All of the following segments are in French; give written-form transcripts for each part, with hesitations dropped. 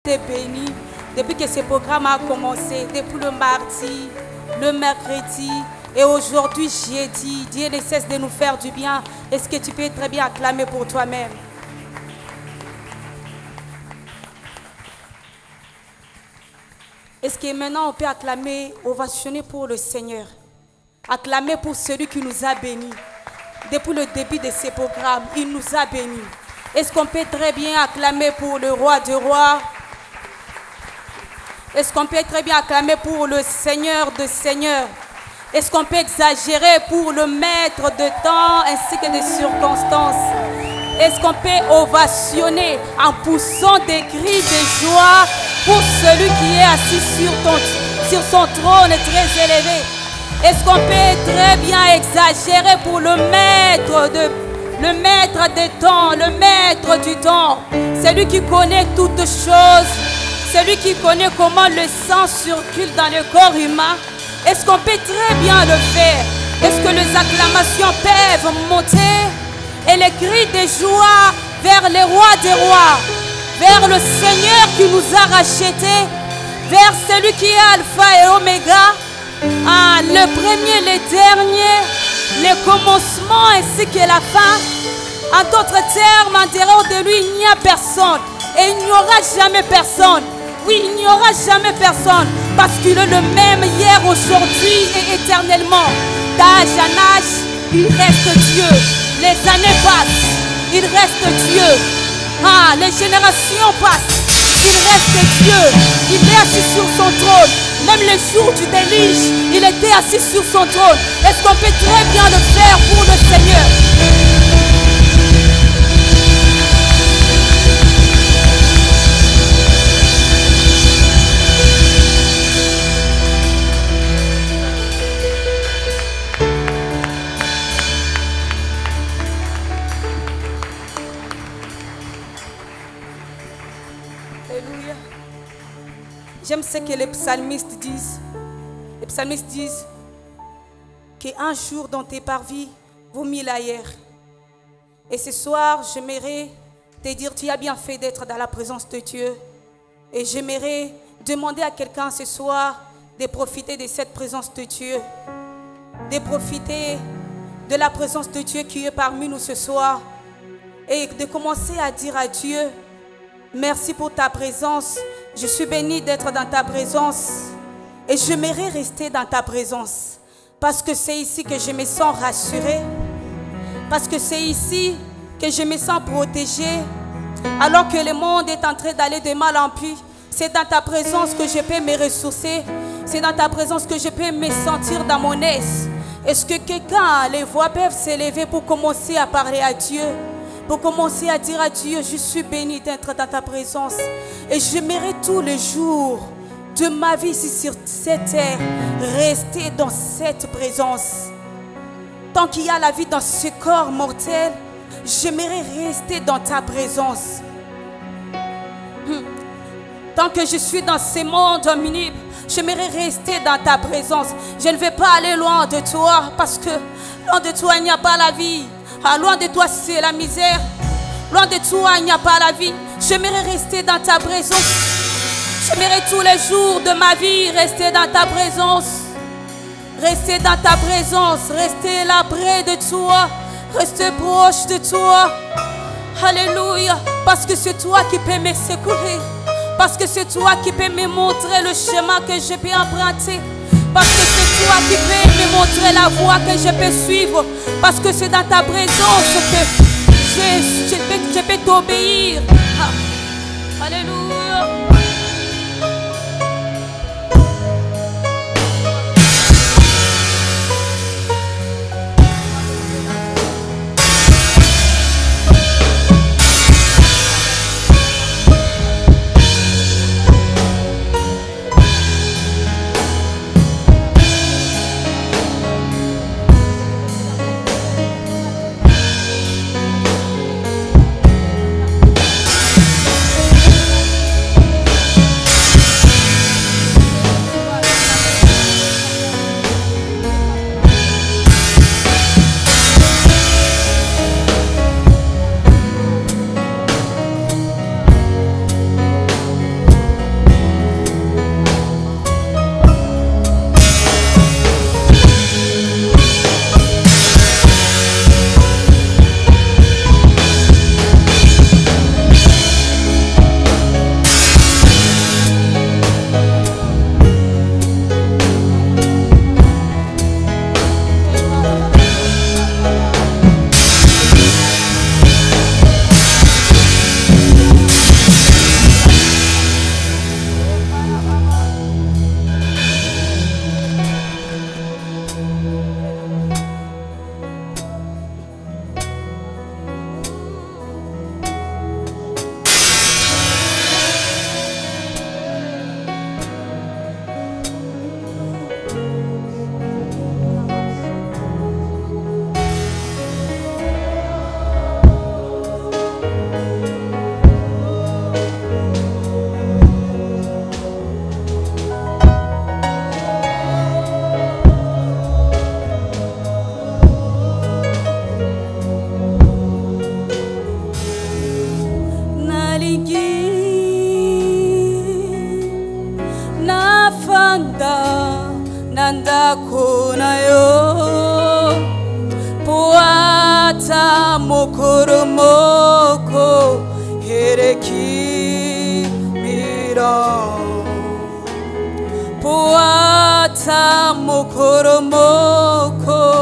été béni depuis que ce programme a commencé, depuis le mardi, le mercredi et aujourd'hui jeudi. Dieu ne cesse de nous faire du bien. Est-ce que tu peux très bien acclamer pour toi-même? Est-ce que maintenant on peut acclamer, ovationner pour le Seigneur? Acclamer pour celui qui nous a bénis. Depuis le début de ce programme, il nous a bénis. Est-ce qu'on peut très bien acclamer pour le roi des rois? Est-ce qu'on peut très bien acclamer pour le Seigneur des seigneurs? Est-ce qu'on peut exagérer pour le maître de temps ainsi que des circonstances? Est-ce qu'on peut ovationner en poussant des cris de joie pour celui qui est assis sur son trône très élevé? Est-ce qu'on peut très bien exagérer pour le maître des temps, le maître du temps, celui qui connaît toutes choses, celui qui connaît comment le sang circule dans le corps humain? Est-ce qu'on peut très bien le faire? Est-ce que les acclamations peuvent monter et les cris de joie vers les rois des rois, vers le Seigneur qui nous a rachetés, vers celui qui est Alpha et Oméga, le premier, le dernier, le commencement ainsi que la fin? En d'autres termes, en dehors de lui, il n'y a personne. Et il n'y aura jamais personne. Oui, il n'y aura jamais personne. Parce qu'il est le même hier, aujourd'hui et éternellement. D'âge en âge, il reste Dieu. Les années passent, il reste Dieu. Les générations passent, il reste Dieu. Il est assis sur son trône. Même le jour du déluge, il était assis sur son trône. Est-ce qu'on peut très bien le faire pour le Seigneur? Alléluia. J'aime ce que les psalmistes disent. Les psalmistes disent qu'un jour dans tes parvis vaut 1000 ailleurs. Et ce soir, j'aimerais te dire, tu as bien fait d'être dans la présence de Dieu. Et j'aimerais demander à quelqu'un ce soir de profiter de cette présence de Dieu. De profiter de la présence de Dieu qui est parmi nous ce soir. Et de commencer à dire à Dieu, merci pour ta présence. Je suis bénie d'être dans ta présence. Et j'aimerais rester dans ta présence. Parce que c'est ici que je me sens rassurée. Parce que c'est ici que je me sens protégée. Alors que le monde est en train d'aller de mal en pis. C'est dans ta présence que je peux me ressourcer. C'est dans ta présence que je peux me sentir dans mon aise. Est-ce que quelqu'un, les voix peuvent s'élever pour commencer à parler à Dieu? Pour commencer à dire à Dieu, je suis béni d'être dans ta présence. Et j'aimerais tous les jours de ma vie ici sur cette terre, rester dans cette présence. Tant qu'il y a la vie dans ce corps mortel, j'aimerais rester dans ta présence. Tant que je suis dans ce monde omnible, j'aimerais rester dans ta présence. Je ne vais pas aller loin de toi, parce que loin de toi, il n'y a pas la vie. Loin de toi, c'est la misère. Loin de toi, il n'y a pas la vie. J'aimerais rester dans ta présence. J'aimerais tous les jours de ma vie rester dans ta présence. Rester dans ta présence. Rester là près de toi. Rester proche de toi. Alléluia. Parce que c'est toi qui peux me secourir. Parce que c'est toi qui peux me montrer le chemin que je peux emprunter. Parce que c'est toi qui peux me montrer la voie que je peux suivre. Parce que c'est dans ta présence que je peux t'obéir. Alléluia. nanda konayo poata mokoro moko hereki mira poata mokoro moko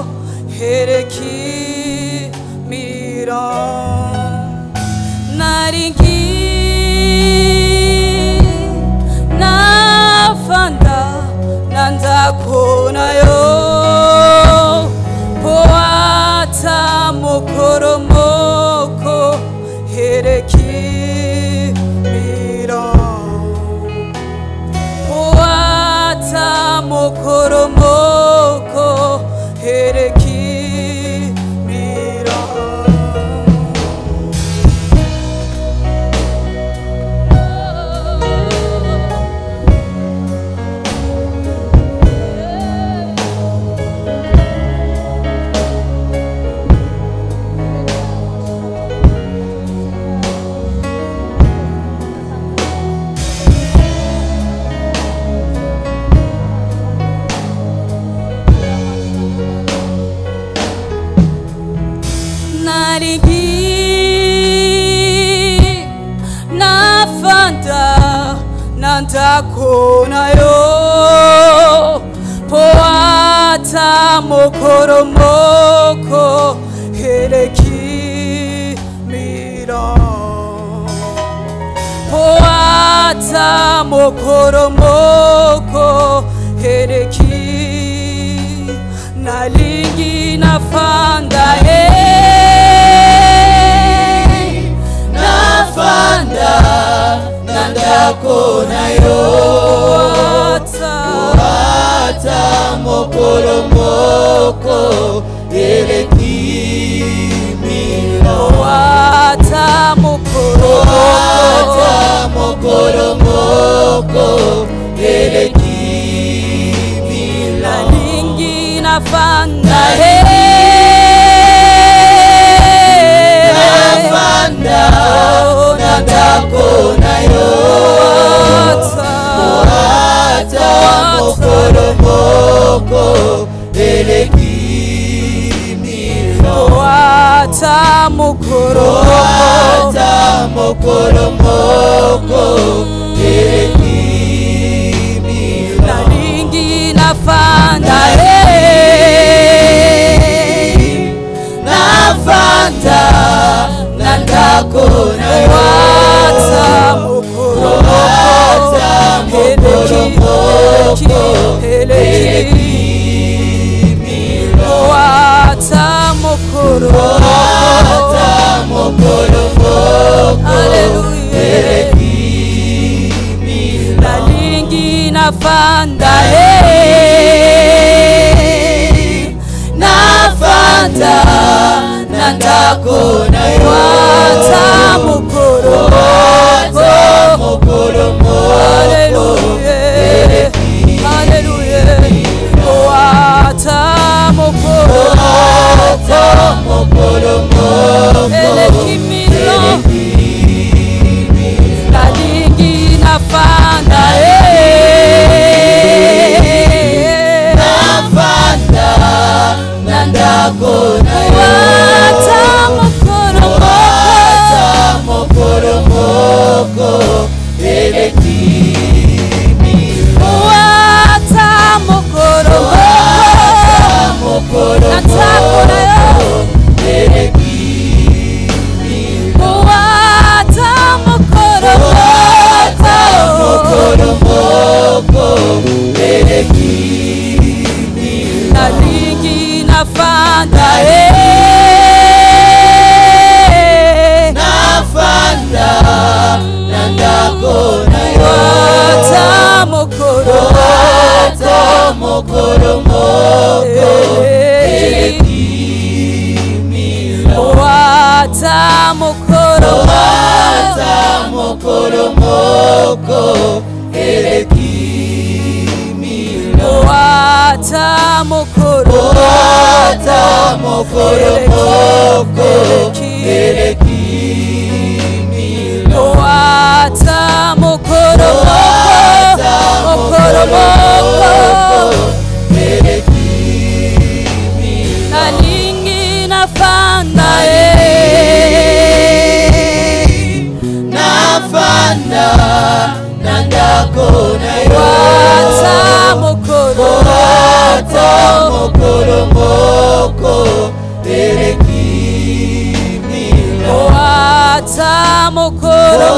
hereki mira naringi nafanda nanda konayo poata mokoro moko hereki mira poata mokoro moko hereki mira nafanda nanda konayo poata mokoro moko hereki mira poata mokoro moko hereki nalingi nafanda nafanda nanda konayo poata mokoro moko hereki mira poata mokoro moko hereki mira nalingi nafanda nafanda nanda konayo poata mokoro moko hereki mira poata mokoro moko hereki mira nalingi nafanda nafanda nanda konayo poata mokoro moko hereki mira poata mokoro moko hereki mira nalingi nafanda nafanda nanda konayo poata mokoro moko hallelujah poata mokoro moko hereki mira nalingi nafanda nafanda nanda konayo poata mokoro moko hereki mira poata mokoro moko hereki mira poata mokoro moko hereki mira nalingi nafanda nafanda nanda konayo poata mokoro moko hereki mira poata mokoro moko hereki mira poata mokoro moko hereki mira poata mokoro moko moko eleki milongo. Ata mokolo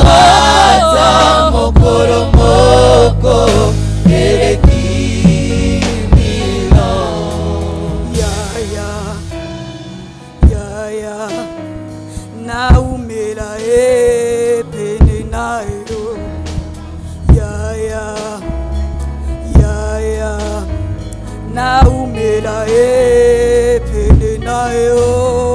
moko eleki milongo. Ya na umela pene na yo. Ya na umela pene na yo.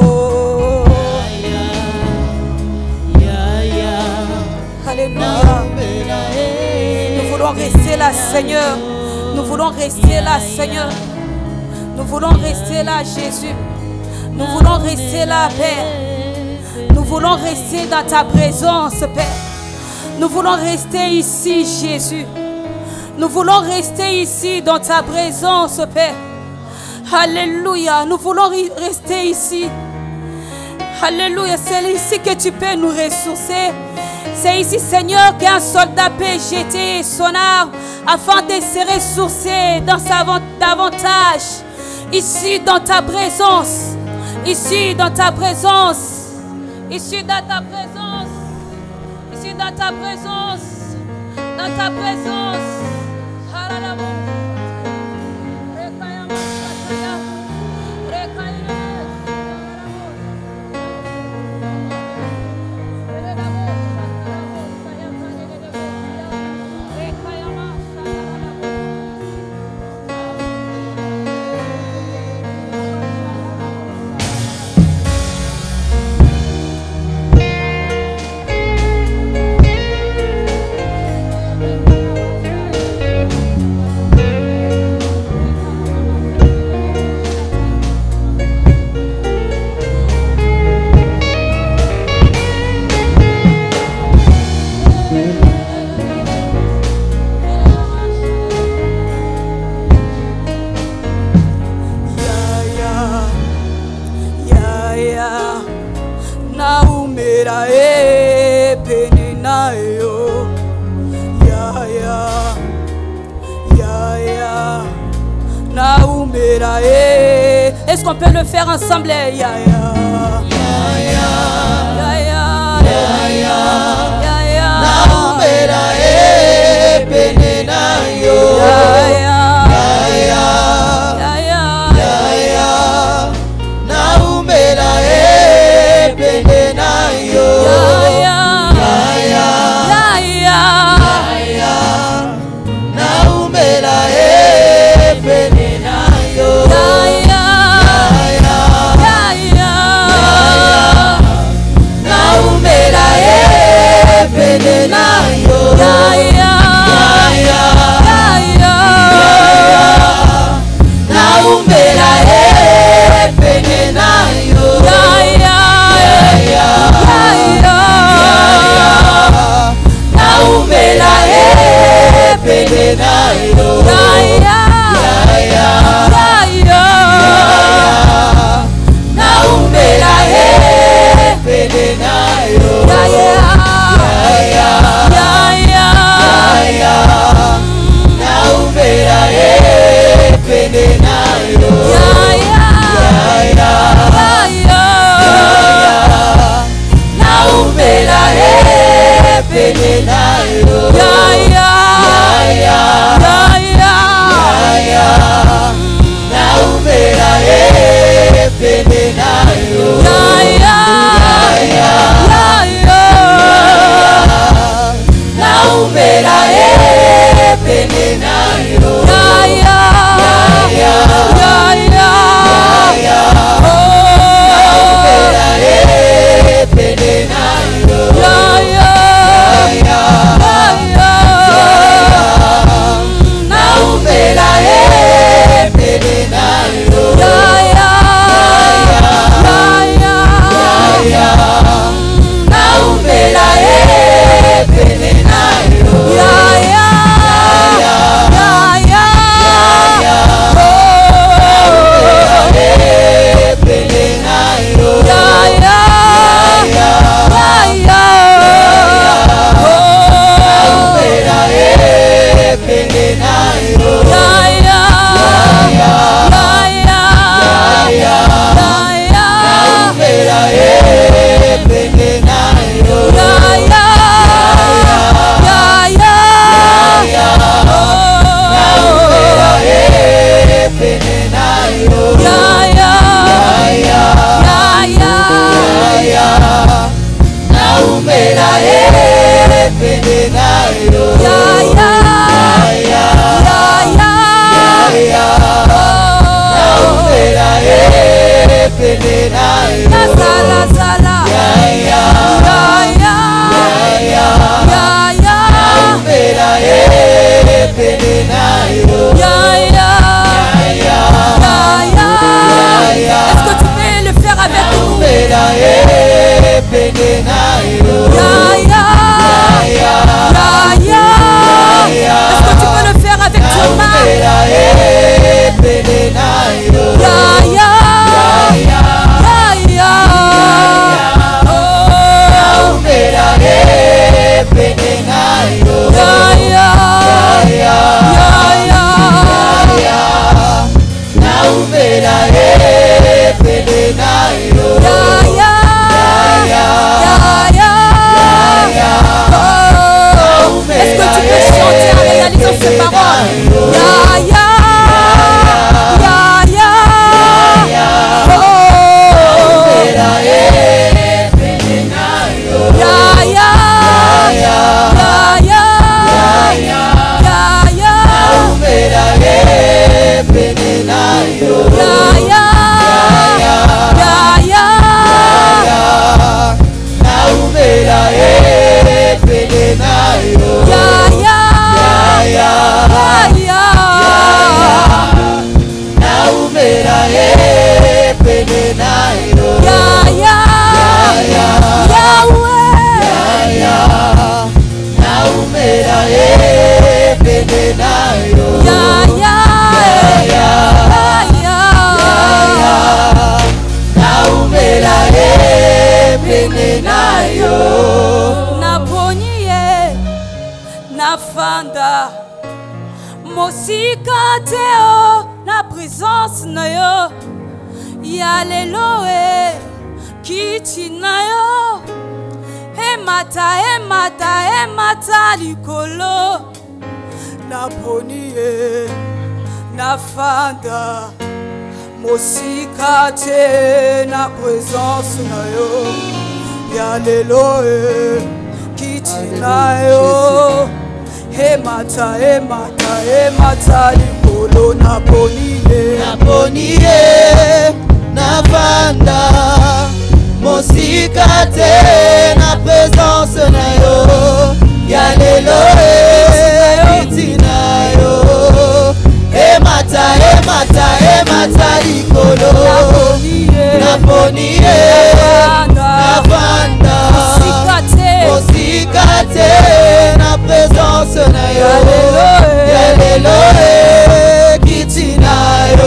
Alléluia. Nous voulons rester là, Seigneur. Nous voulons rester là, Seigneur. Nous voulons rester là, Jésus. Nous voulons rester là, Père. Nous voulons rester dans ta présence, Père. Nous voulons rester ici, Jésus. Nous voulons rester ici dans ta présence, Père. Alléluia. Nous voulons rester ici. Alléluia. C'est ici que tu peux nous ressourcer. C'est ici, Seigneur, qu'un soldat peut jeter son arme afin de se ressourcer dans davantage. Ici, dans ta présence. Ici, dans ta présence. Ici, dans ta présence. Ici, dans ta présence. Dans ta présence. Est-ce qu'on peut le faire ensemble? pene na yo. Ya ya. Ya Ya ya. Est-ce que tu peux le faire avec nous? Naumela pene na yo. Ya ya. Ya Ya ya. Est-ce que tu peux le faire avec tes mains? Naumela pene na yo. Ya ya. Ya Ya. Naumela pene na yo. Ya ya. Ya Naumela pene na yo. Est-ce que tu peux chanter en réalisant ces paroles? Ya ya. Ya ya. Oh. Ya ya. Ya ya. Ya ya. Mosika teo na présence na yo. Ya lelo kiti na yo. Emata likolo. Na poniye na fanda. Mosika te na présence na yo. Ya lelo kiti na yo. Emata likolo na poniye na vanda. Mosika te na présence na yo. Ya lelo kiti na yo. Emata likolo na poniye na vanda. Mosika te na présence na yo. Ya lelo kiti na yo.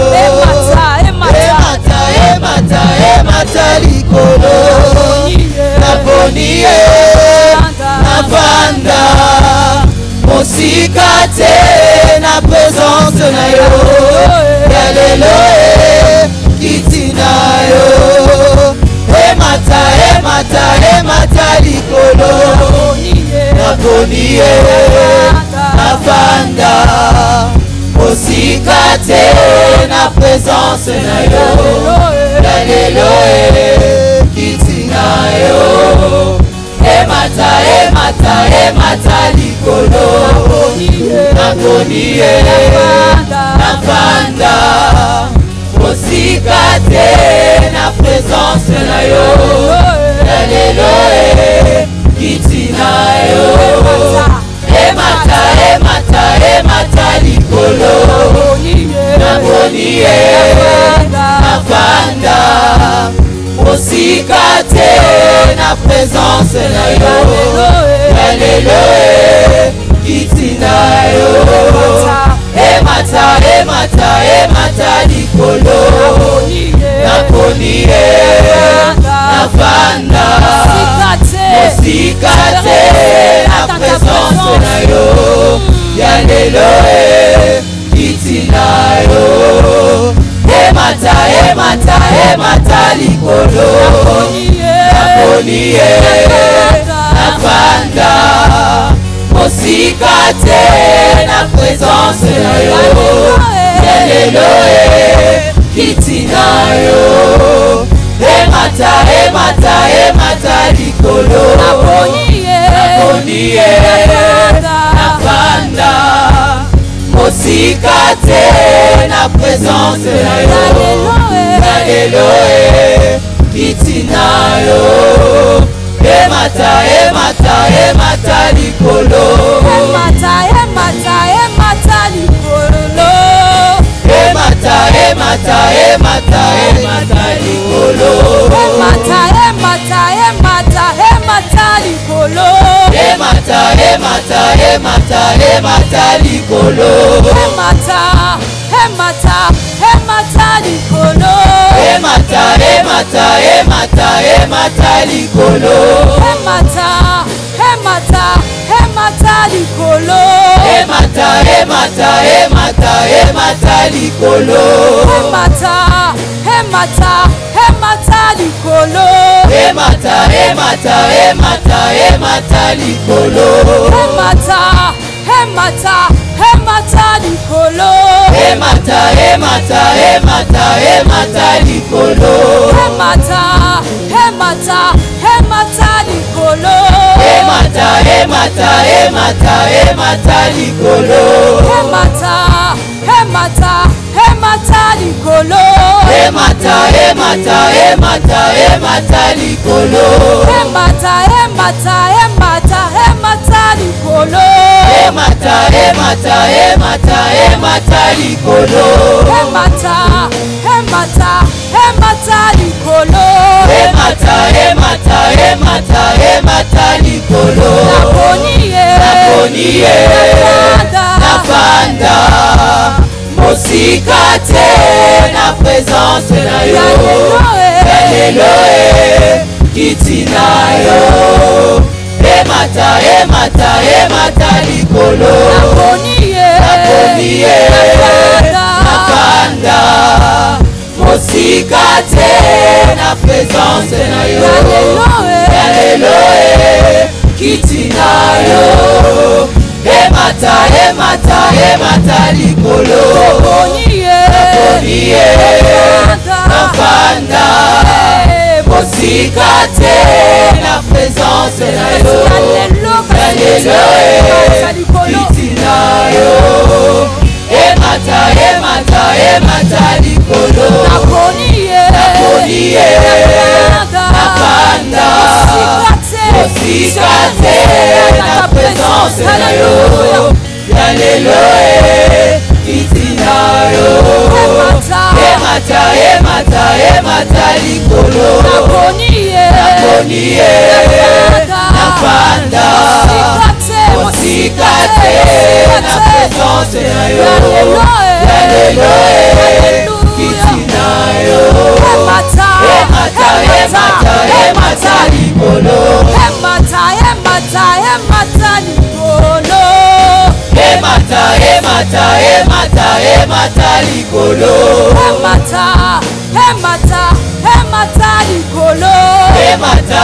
Emata likolo na poniye na vanda. Mosika te na présence na yo. Ya lelo kiti na yo. Emata likolo na poniye na vanda. Mosika te na présence na yo. Ya lelo kiti na yo. Emata likolo na poniye na vanda. Mosika te na présence na yo. Ya lelo kiti na yo. Emata likolo na poniye na vanda. Mosika te na présence na yo. Ya lelo kiti na yo. Emata likolo na poniye na vanda. Mosika te na présence na yo. Ya lelo kiti na yo. Emata likolo na poniye na vanda. Mosika te na présence na yo. Ya lelo kiti na yo. Emata likolo na poniye na vanda. Mosika te na présence na yo. Ya lelo kiti na yo. Emata likolo. Emata emata likolo emata likolo emata likolo emata likolo emata likolo emata likolo emata likolo emata likolo emata likolo emata likolo emata likolo emata likolo emata likolo emata likolo emata likolo emata likolo emata likolo naponiye nafanda mosikate na présence na yo Hallelujah kitina yo emata likolo naponiye nafanda mosikate na présence na yo Hallelujah kitina yo emata likolo naponiye nafanda mosikate na présence na yo Hallelujah kitina yo emata likolo naponiye nafanda mosikate na présence na yo Hallelujah kitina yo emata likolo naponiye nafanda mosikate na présence na yo Hallelujah kitina yo emata likolo emata likolo emata likolo emata likolo emata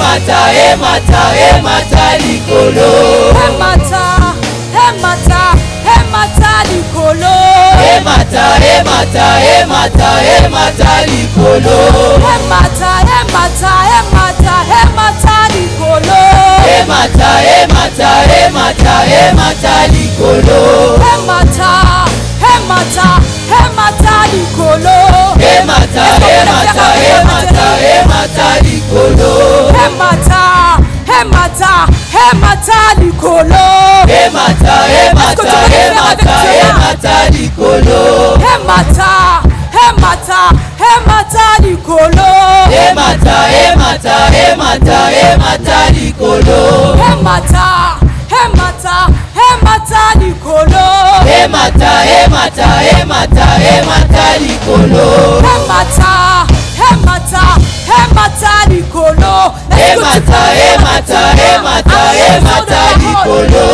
likolo emata likolo emata likolo emata likolo emata likolo emata likolo emata likolo emata likolo emata likolo emata likolo emata likolo emata likolo emata likolo likolo emata likolo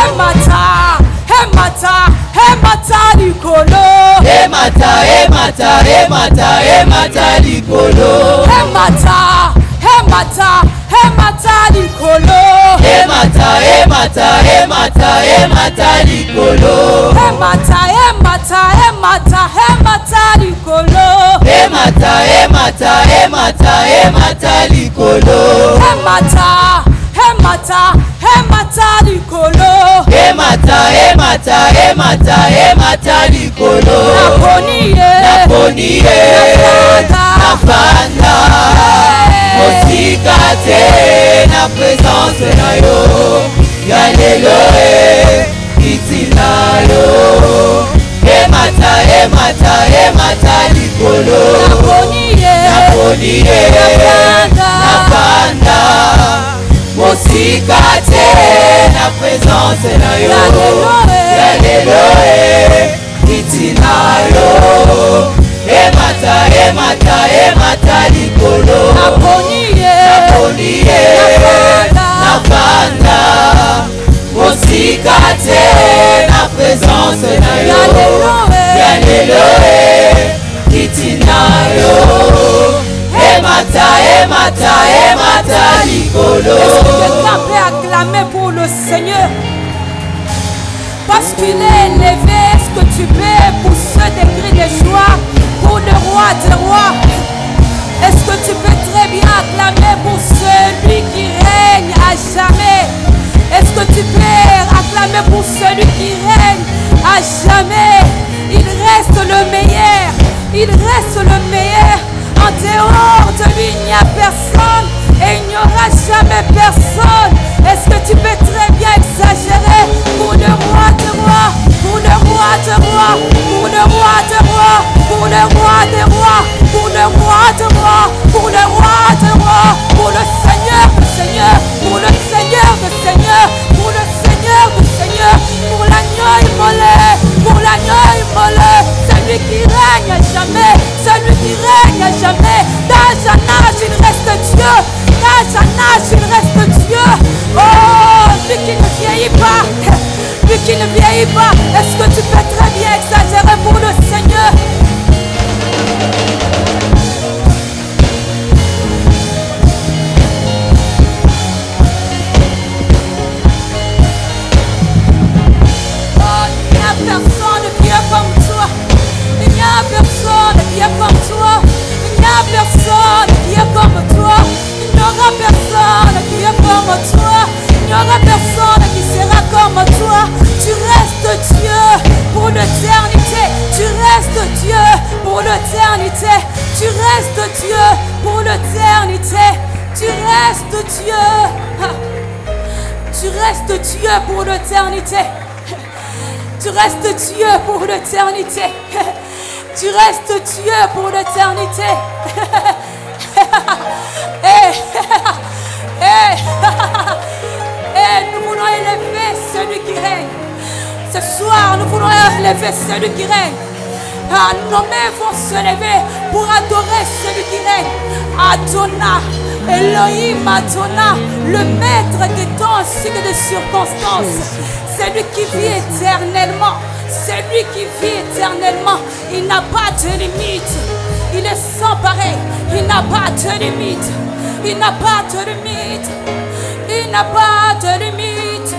likolo emata likolo likolo likolo likolo likolo likolo likolo naponiye nafanda mosikate na présence na yo Hallelujah kitina yo emata likolo naponiye nafanda mosikate na présence présence na yo. Ya lelo kitina yo. Emata, emata, emata likolo. Naponi nafanda. Mosika te na présence na yo. Ya lelo kitina yo. Emata, emata, emata likolo. Est-ce que quelqu'un peut acclamer pour le Seigneur? Parce qu'il est élevé, est-ce que tu peux pousser des cris de joie pour le roi des rois? Est-ce que tu peux très bien acclamer pour celui qui règne à jamais? Est-ce que tu peux acclamer pour celui qui règne à jamais? Il reste le meilleur, il reste le meilleur. En dehors de lui, il n'y a personne et il n'y aura jamais personne. Est-ce que tu peux très bien exagérer pour le roi des rois, pour le roi des rois, pour le roi des rois, pour le roi des rois, pour le roi des rois, pour le roi des rois, pour le Seigneur des seigneurs, pour le Seigneur des seigneurs, pour le Seigneur des seigneurs, pour l'agneau immolé, pour l'agneau immolé, celui qui règne à jamais, celui qui règne à jamais. D'âge en âge, il reste Dieu. D'âge en âge, il reste Dieu. Oh, lui qui ne vieillit pas, lui qui ne vieillit pas. Est-ce que tu peux très bien exagérer pour le Seigneur? Oh, il n'y a personne qui est comme toi. Il n'y a personne qui est comme toi. Il n'y a personne qui est comme toi. Il n'y aura personne qui est comme toi. Il n'y aura personne qui sera comme toi. Tu restes Dieu pour l'éternité. Tu restes Dieu pour l'éternité. Tu restes Dieu pour l'éternité. Tu restes Dieu. Tu restes Dieu pour l'éternité. Tu restes Dieu pour l'éternité. Tu restes Dieu pour l'éternité. Nous voulons élever celui qui règne. Ce soir, nous voulons élever celui qui règne. Nos mains vont se lever pour adorer celui qui règne. Adonai, Elohim Adonai, le maître des temps ainsi que des circonstances. Celui qui vit éternellement. Celui qui vit éternellement. Il n'a pas de limite. Il est sans pareil. Il n'a pas de limite. Il n'a pas de limite. Il n'a pas de limite.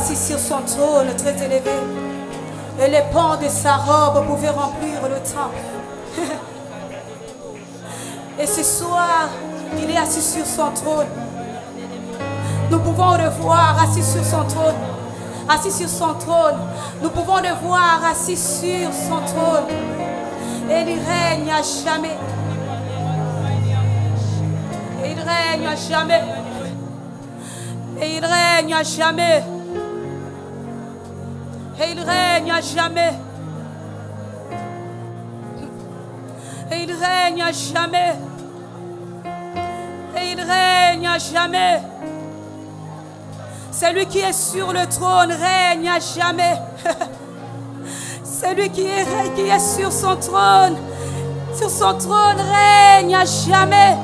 assis sur son trône très élevé. Et les pans de sa robe pouvaient remplir le temple. Et ce soir, il est assis sur son trône. Nous pouvons le voir assis sur son trône. Assis sur son trône. Nous pouvons le voir assis sur son trône. Et il règne à jamais. Et il règne à jamais. Et il règne à jamais. Et il règne à jamais. Et il règne à jamais. Et il règne à jamais. Celui qui est sur le trône règne à jamais. Celui qui est sur son trône règne à jamais.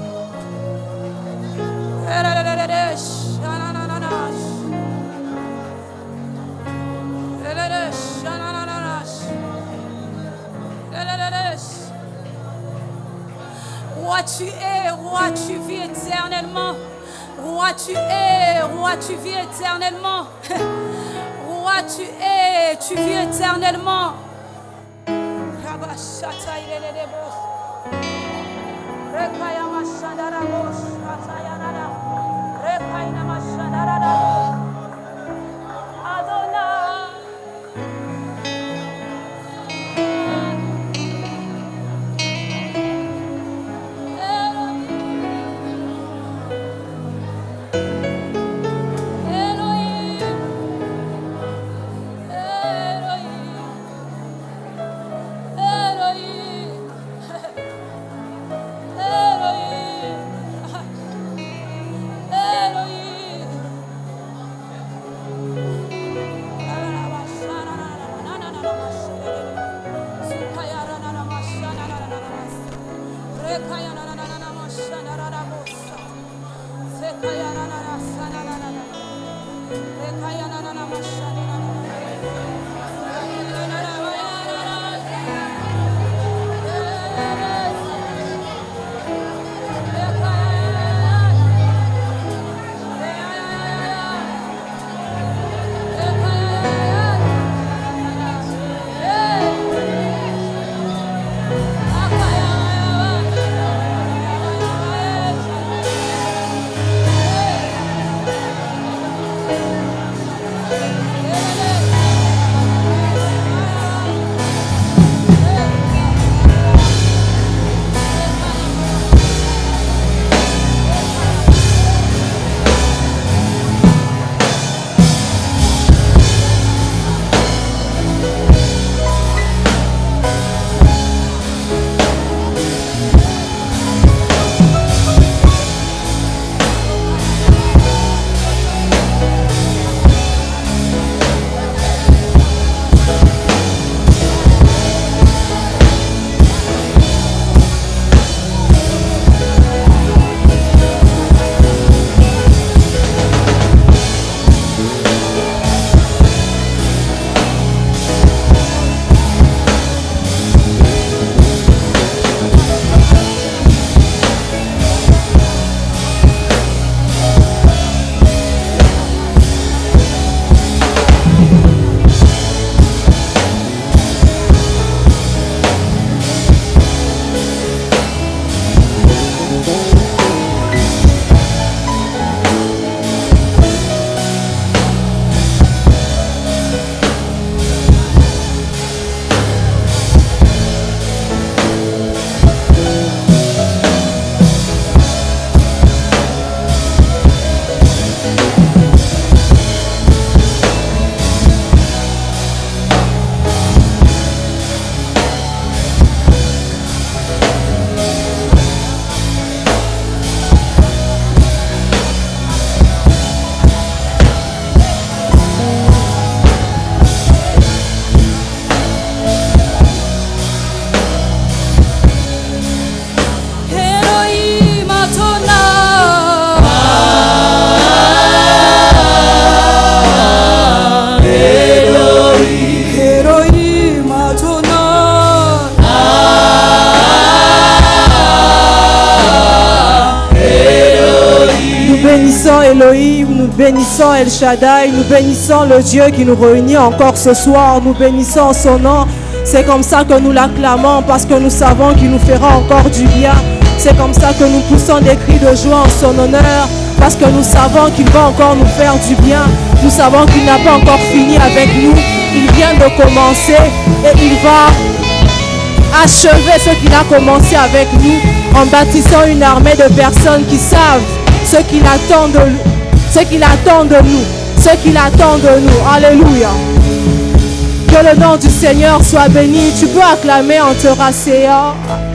Roi tu es, roi tu vis éternellement. Roi tu es, roi tu vis éternellement. Roi tu es, tu vis éternellement. Elohim, bénissons El Shaddai, nous bénissons le Dieu qui nous réunit encore ce soir, nous bénissons son nom. C'est comme ça que nous l'acclamons parce que nous savons qu'il nous fera encore du bien. C'est comme ça que nous poussons des cris de joie en son honneur parce que nous savons qu'il va encore nous faire du bien. Nous savons qu'il n'a pas encore fini avec nous. Il vient de commencer et il va achever ce qu'il a commencé avec nous en bâtissant une armée de personnes qui savent ce qu'il attend de nous, ce qu'il attend de nous, ce qu'il attend de nous. Alléluia. Que le nom du Seigneur soit béni. Tu peux acclamer en te rasseyant.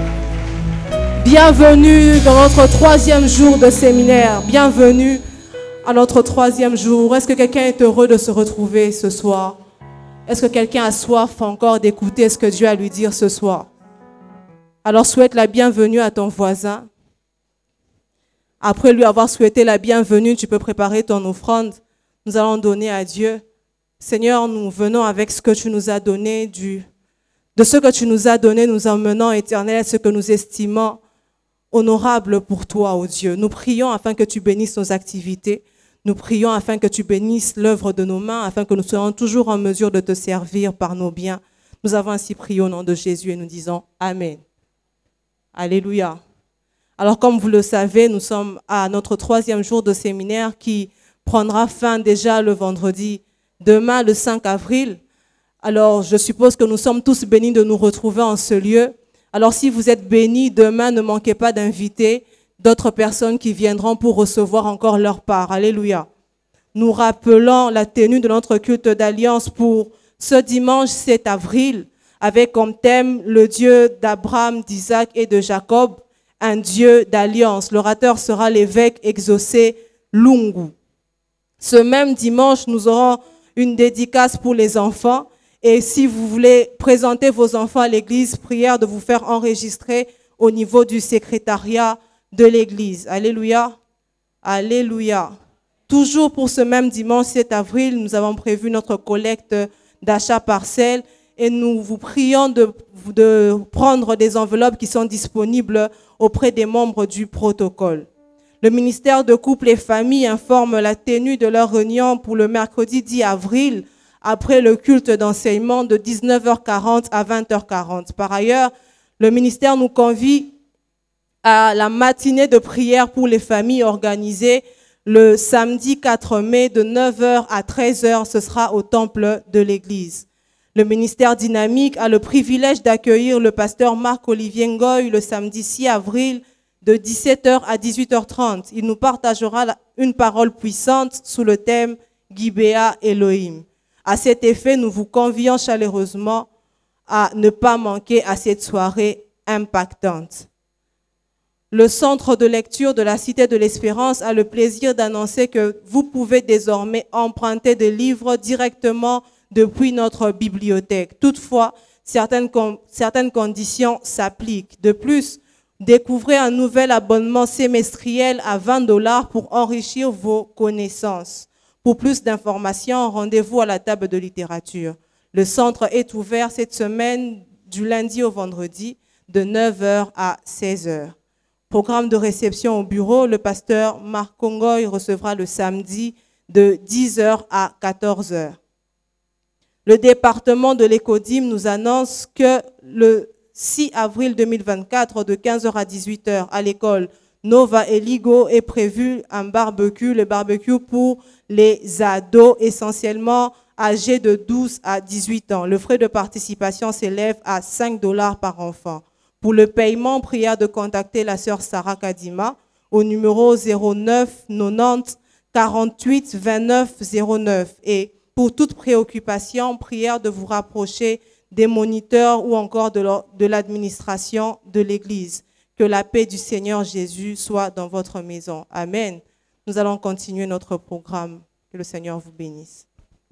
Bienvenue dans notre 3e jour de séminaire. Bienvenue à notre 3e jour. Est-ce que quelqu'un est heureux de se retrouver ce soir? Est-ce que quelqu'un a soif encore d'écouter ce que Dieu a à lui dire ce soir? Alors souhaite la bienvenue à ton voisin. Après lui avoir souhaité la bienvenue, tu peux préparer ton offrande. Nous allons donner à Dieu. Seigneur, nous venons avec ce que tu nous as donné, de ce que tu nous as donné, nous emmenons, Éternel, ce que nous estimons honorable pour toi, ô Dieu. Nous prions afin que tu bénisses nos activités. Nous prions afin que tu bénisses l'œuvre de nos mains, afin que nous soyons toujours en mesure de te servir par nos biens. Nous avons ainsi prié au nom de Jésus et nous disons Amen. Alléluia. Alors, comme vous le savez, nous sommes à notre 3e jour de séminaire qui prendra fin déjà le vendredi, demain, le 5 avril. Alors, je suppose que nous sommes tous bénis de nous retrouver en ce lieu. Alors, si vous êtes bénis, demain, ne manquez pas d'inviter d'autres personnes qui viendront pour recevoir encore leur part. Alléluia. Nous rappelons la tenue de notre culte d'alliance pour ce dimanche 7 avril, avec comme thème le Dieu d'Abraham, d'Isaac et de Jacob, un Dieu d'alliance. L'orateur sera l'évêque Exaucé Lungu. Ce même dimanche, nous aurons une dédicace pour les enfants. Et si vous voulez présenter vos enfants à l'église, prière de vous faire enregistrer au niveau du secrétariat de l'église. Alléluia. Alléluia. Toujours pour ce même dimanche 7 avril, nous avons prévu notre collecte d'achat parcelle et nous vous prions de prendre des enveloppes qui sont disponibles auprès des membres du protocole. Le ministère de Couple et Famille informe la tenue de leur réunion pour le mercredi 10 avril après le culte d'enseignement de 19h40 à 20h40. Par ailleurs, le ministère nous convie à la matinée de prière pour les familles organisée le samedi 4 mai de 9h à 13h. Ce sera au temple de l'église. Le ministère dynamique a le privilège d'accueillir le pasteur Marc-Olivier Ngoy le samedi 6 avril de 17h à 18h30. Il nous partagera une parole puissante sous le thème Gibéa Elohim. À cet effet, nous vous convions chaleureusement à ne pas manquer à cette soirée impactante. Le centre de lecture de la Cité de l'Espérance a le plaisir d'annoncer que vous pouvez désormais emprunter des livres directement depuis notre bibliothèque. Toutefois, certaines conditions s'appliquent. De plus, découvrez un nouvel abonnement semestriel à $20 pour enrichir vos connaissances. Pour plus d'informations, rendez-vous à la table de littérature. Le centre est ouvert cette semaine du lundi au vendredi de 9h à 16h. Programme de réception au bureau, le pasteur Marc Ngoy recevra le samedi de 10h à 14h. Le département de l'Ecodim nous annonce que le 6 avril 2024, de 15h à 18h, à l'école Nova Eligo est prévu un barbecue, le barbecue pour les ados essentiellement âgés de 12 à 18 ans. Le frais de participation s'élève à $5 par enfant. Pour le paiement, prière de contacter la sœur Sarah Kadima au numéro 09 90 48 29 09. Et pour toute préoccupation, prière de vous rapprocher des moniteurs ou encore de l'administration de l'Église. Que la paix du Seigneur Jésus soit dans votre maison. Amen. Nous allons continuer notre programme. Que le Seigneur vous bénisse.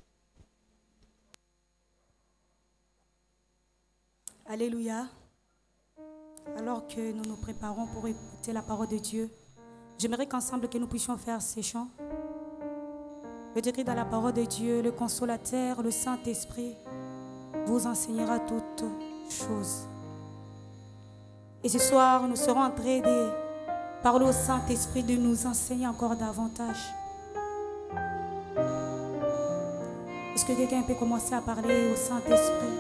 Alléluia. Alors que nous nous préparons pour écouter la parole de Dieu, j'aimerais qu'ensemble que nous puissions faire ces chants. Le décret dans la parole de Dieu, le consolateur, le Saint-Esprit vous enseignera toutes choses. Et ce soir, nous serons en train de parler au Saint-Esprit de nous enseigner encore davantage. Est-ce que quelqu'un peut commencer à parler au Saint-Esprit?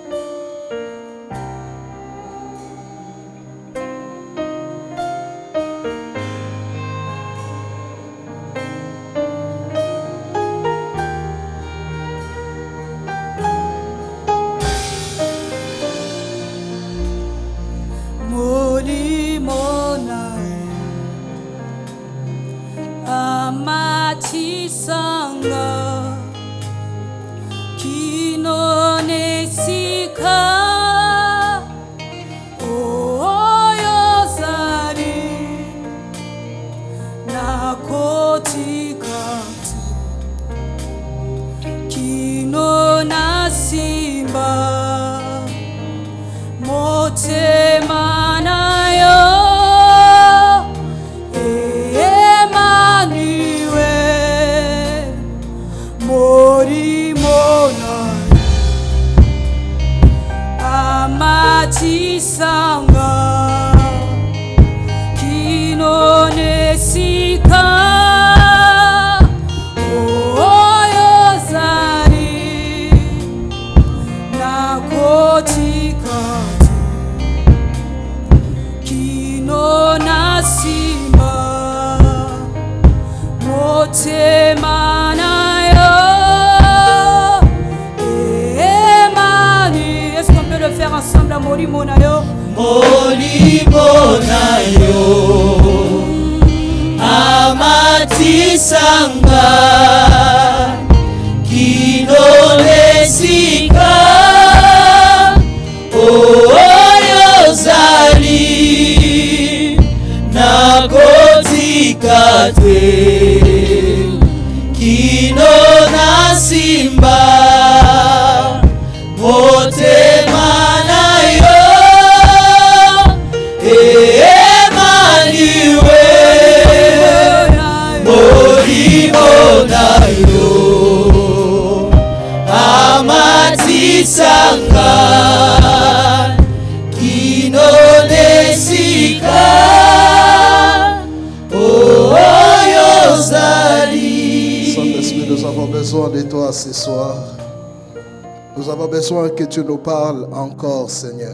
Ce soir, nous avons besoin que tu nous parles encore, Seigneur.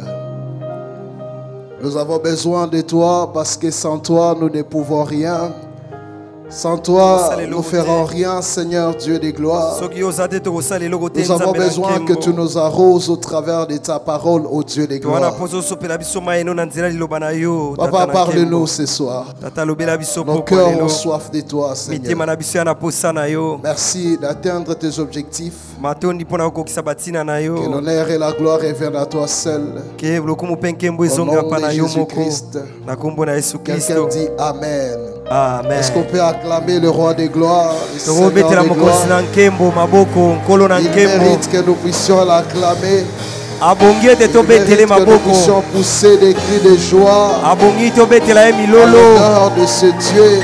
Nous avons besoin de toi parce que sans toi, nous ne pouvons rien. Sans toi, nous ne ferons rien, Seigneur Dieu de gloire. Nous avons besoin que tu nous arroses au travers de ta parole, ô Dieu de gloire. Papa, parle-nous ce soir. Nos cœurs ont soif de toi, Seigneur. Merci d'atteindre tes objectifs. Que l'honneur et la gloire reviennent à toi seul. Au nom de Jésus-Christ. Quelqu'un dit Amen. Amen. Est-ce qu'on peut acclamer le roi des gloires, le Seigneur des gloires? Il mérite que nous puissions l'acclamer. Il mérite que nous puissions pousser des cris de joie à l'honneur de ce Dieu.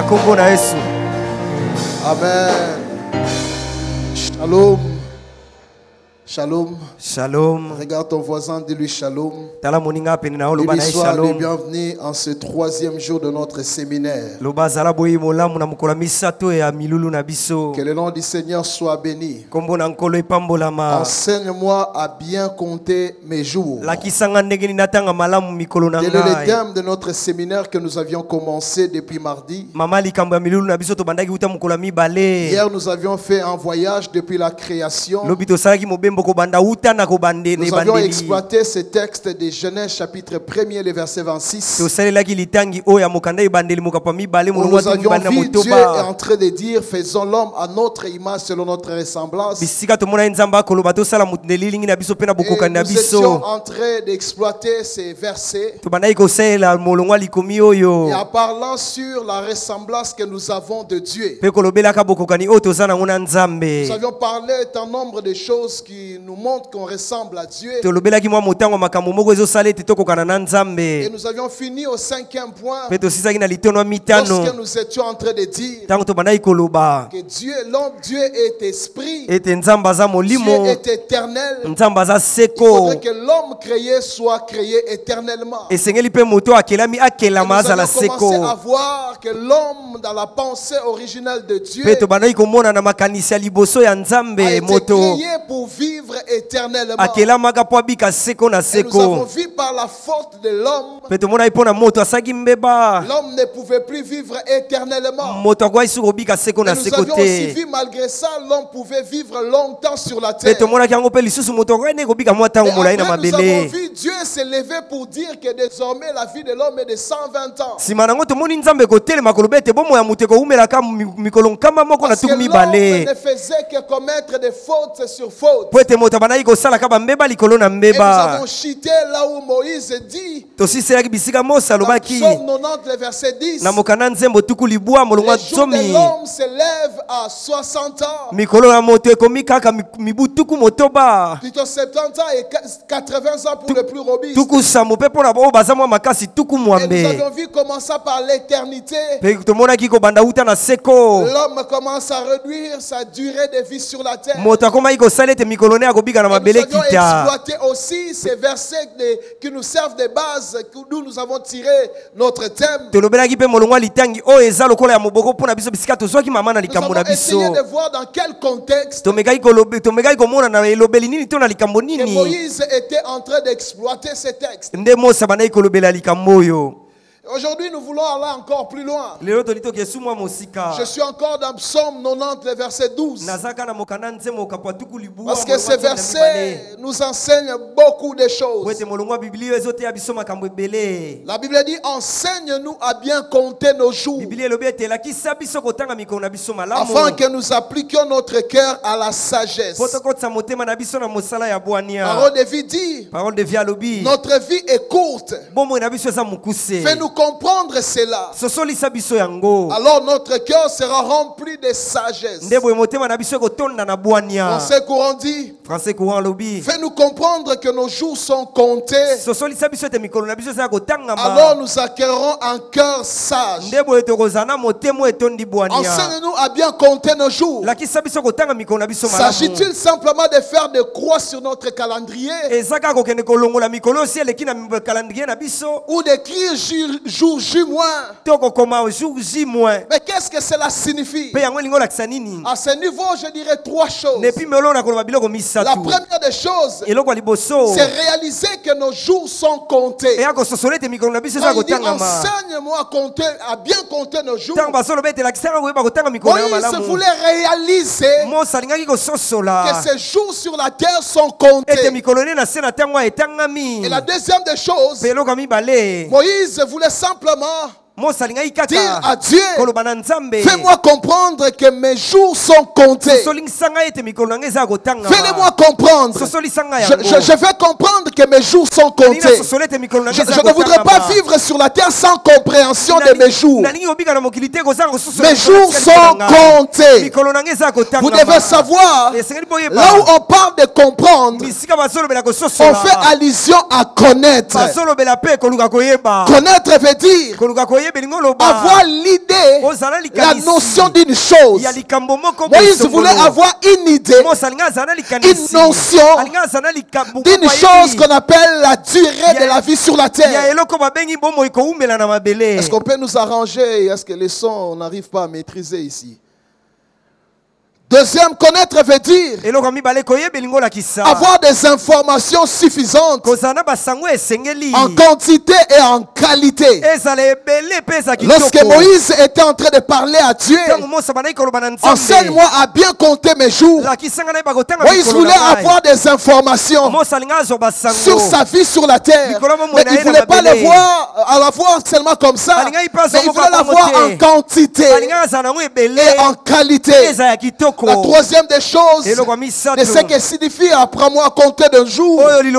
Amen. Shalom. Shalom. Shalom. Regarde ton voisin, dis-lui shalom. Dis-lui sois le bienvenu en ce 3e jour de notre séminaire. Que le nom du Seigneur soit béni. Enseigne-moi à bien compter mes jours. Quel est le thème de notre séminaire que nous avions commencé depuis mardi? Hier, nous avions fait un voyage depuis la création. Nous avions exploité ce texte de Genèse chapitre 1er, le verset 26. Où nous avions vu Dieu est en train de dire, faisons l'homme à notre image selon notre ressemblance. Et nous étions en train d'exploiter ces versets. Et en parlant sur la ressemblance que nous avons de Dieu. Nous avions parlé d'un nombre de choses qui qui nous montre qu'on ressemble à Dieu. Et nous avions fini au 5e point lorsque lorsque nous étions en train de dire que Dieu est esprit, Dieu est éternel. Il faudrait que l'homme créé soit créé éternellement. Et nous avions commencé à voir que l'homme, dans la pensée originale de Dieu, a été créé pour vivre éternellement. Et nous avons vu par la faute de l'homme, l'homme ne pouvait plus vivre éternellement. Et nous avions aussi vu, malgré ça, l'homme pouvait vivre longtemps sur la terre. Et après, nous avons vu Dieu s'élever pour dire que désormais la vie de l'homme est de 120 ans. Parce que l'homme ne faisait que commettre des fautes sur fautes. Et nous avons cité là où Moïse dit, dans Psaume 90, le verset 10, les jours de l'homme s'élèvent à 60 ans, plutôt 70 ans et 80 ans pour le plus robuste. Et nous avons vu comment ça par l'éternité, l'homme commence à réduire sa durée de vie sur la terre. Et nous avions exploité aussi ces versets qui nous servent de base, d'où nous avons tiré notre thème. Nous avons essayé de voir dans quel contexte que Moïse était en train d'exploiter ces textes. Aujourd'hui, nous voulons aller encore plus loin. Je suis encore dans Psaume 90, le verset 12. Parce que ce verset nous enseigne beaucoup de choses. La Bible dit, enseigne-nous à bien compter nos jours, afin que nous appliquions notre cœur à la sagesse. Parole de vie dit, notre vie est courte. Fais-nous comprendre cela. Alors notre cœur sera rempli de sagesse. Français courant dit, fais-nous comprendre que nos jours sont comptés. Alors nous acquérerons un cœur sage. Enseigne-nous à bien compter nos jours. S'agit-il simplement de faire des croix sur notre calendrier, ou d'écrire jour J-. Mais qu'est-ce que cela signifie? À ce niveau, je dirais trois choses. La première des choses, c'est réaliser que nos jours sont comptés. Quand il dit, enseigne-moi à bien compter nos jours, Moïse voulait réaliser que ces jours sur la terre sont comptés. Et la deuxième des choses, Moïse voulait simplement dire à Dieu, fais-moi comprendre que mes jours sont comptés. Fais-le-moi comprendre. Je vais comprendre que mes jours sont comptés. Je ne voudrais pas vivre sur la terre sans compréhension de mes jours. Mes jours sont comptés. Vous devez savoir, là où on parle de comprendre, on fait allusion à connaître. Connaître veut dire avoir l'idée, la notion d'une chose. Moïse voulait avoir une idée, une notion d'une chose qu'on appelle la durée de la vie sur la terre. Est-ce qu'on peut nous arranger? Est-ce que les sons, on n'arrive pas à maîtriser ici? Deuxième, connaître veut dire avoir des informations suffisantes en quantité et en qualité. Lorsque Moïse était en train de parler à Dieu, enseigne-moi à bien compter mes jours, Moïse voulait avoir des informations sur sa vie sur la terre. Mais il ne voulait pas la voir seulement comme ça, mais il voulait la voir en quantité et en qualité. La troisième des choses, de ce que signifie apprends-moi à compter d'un jour.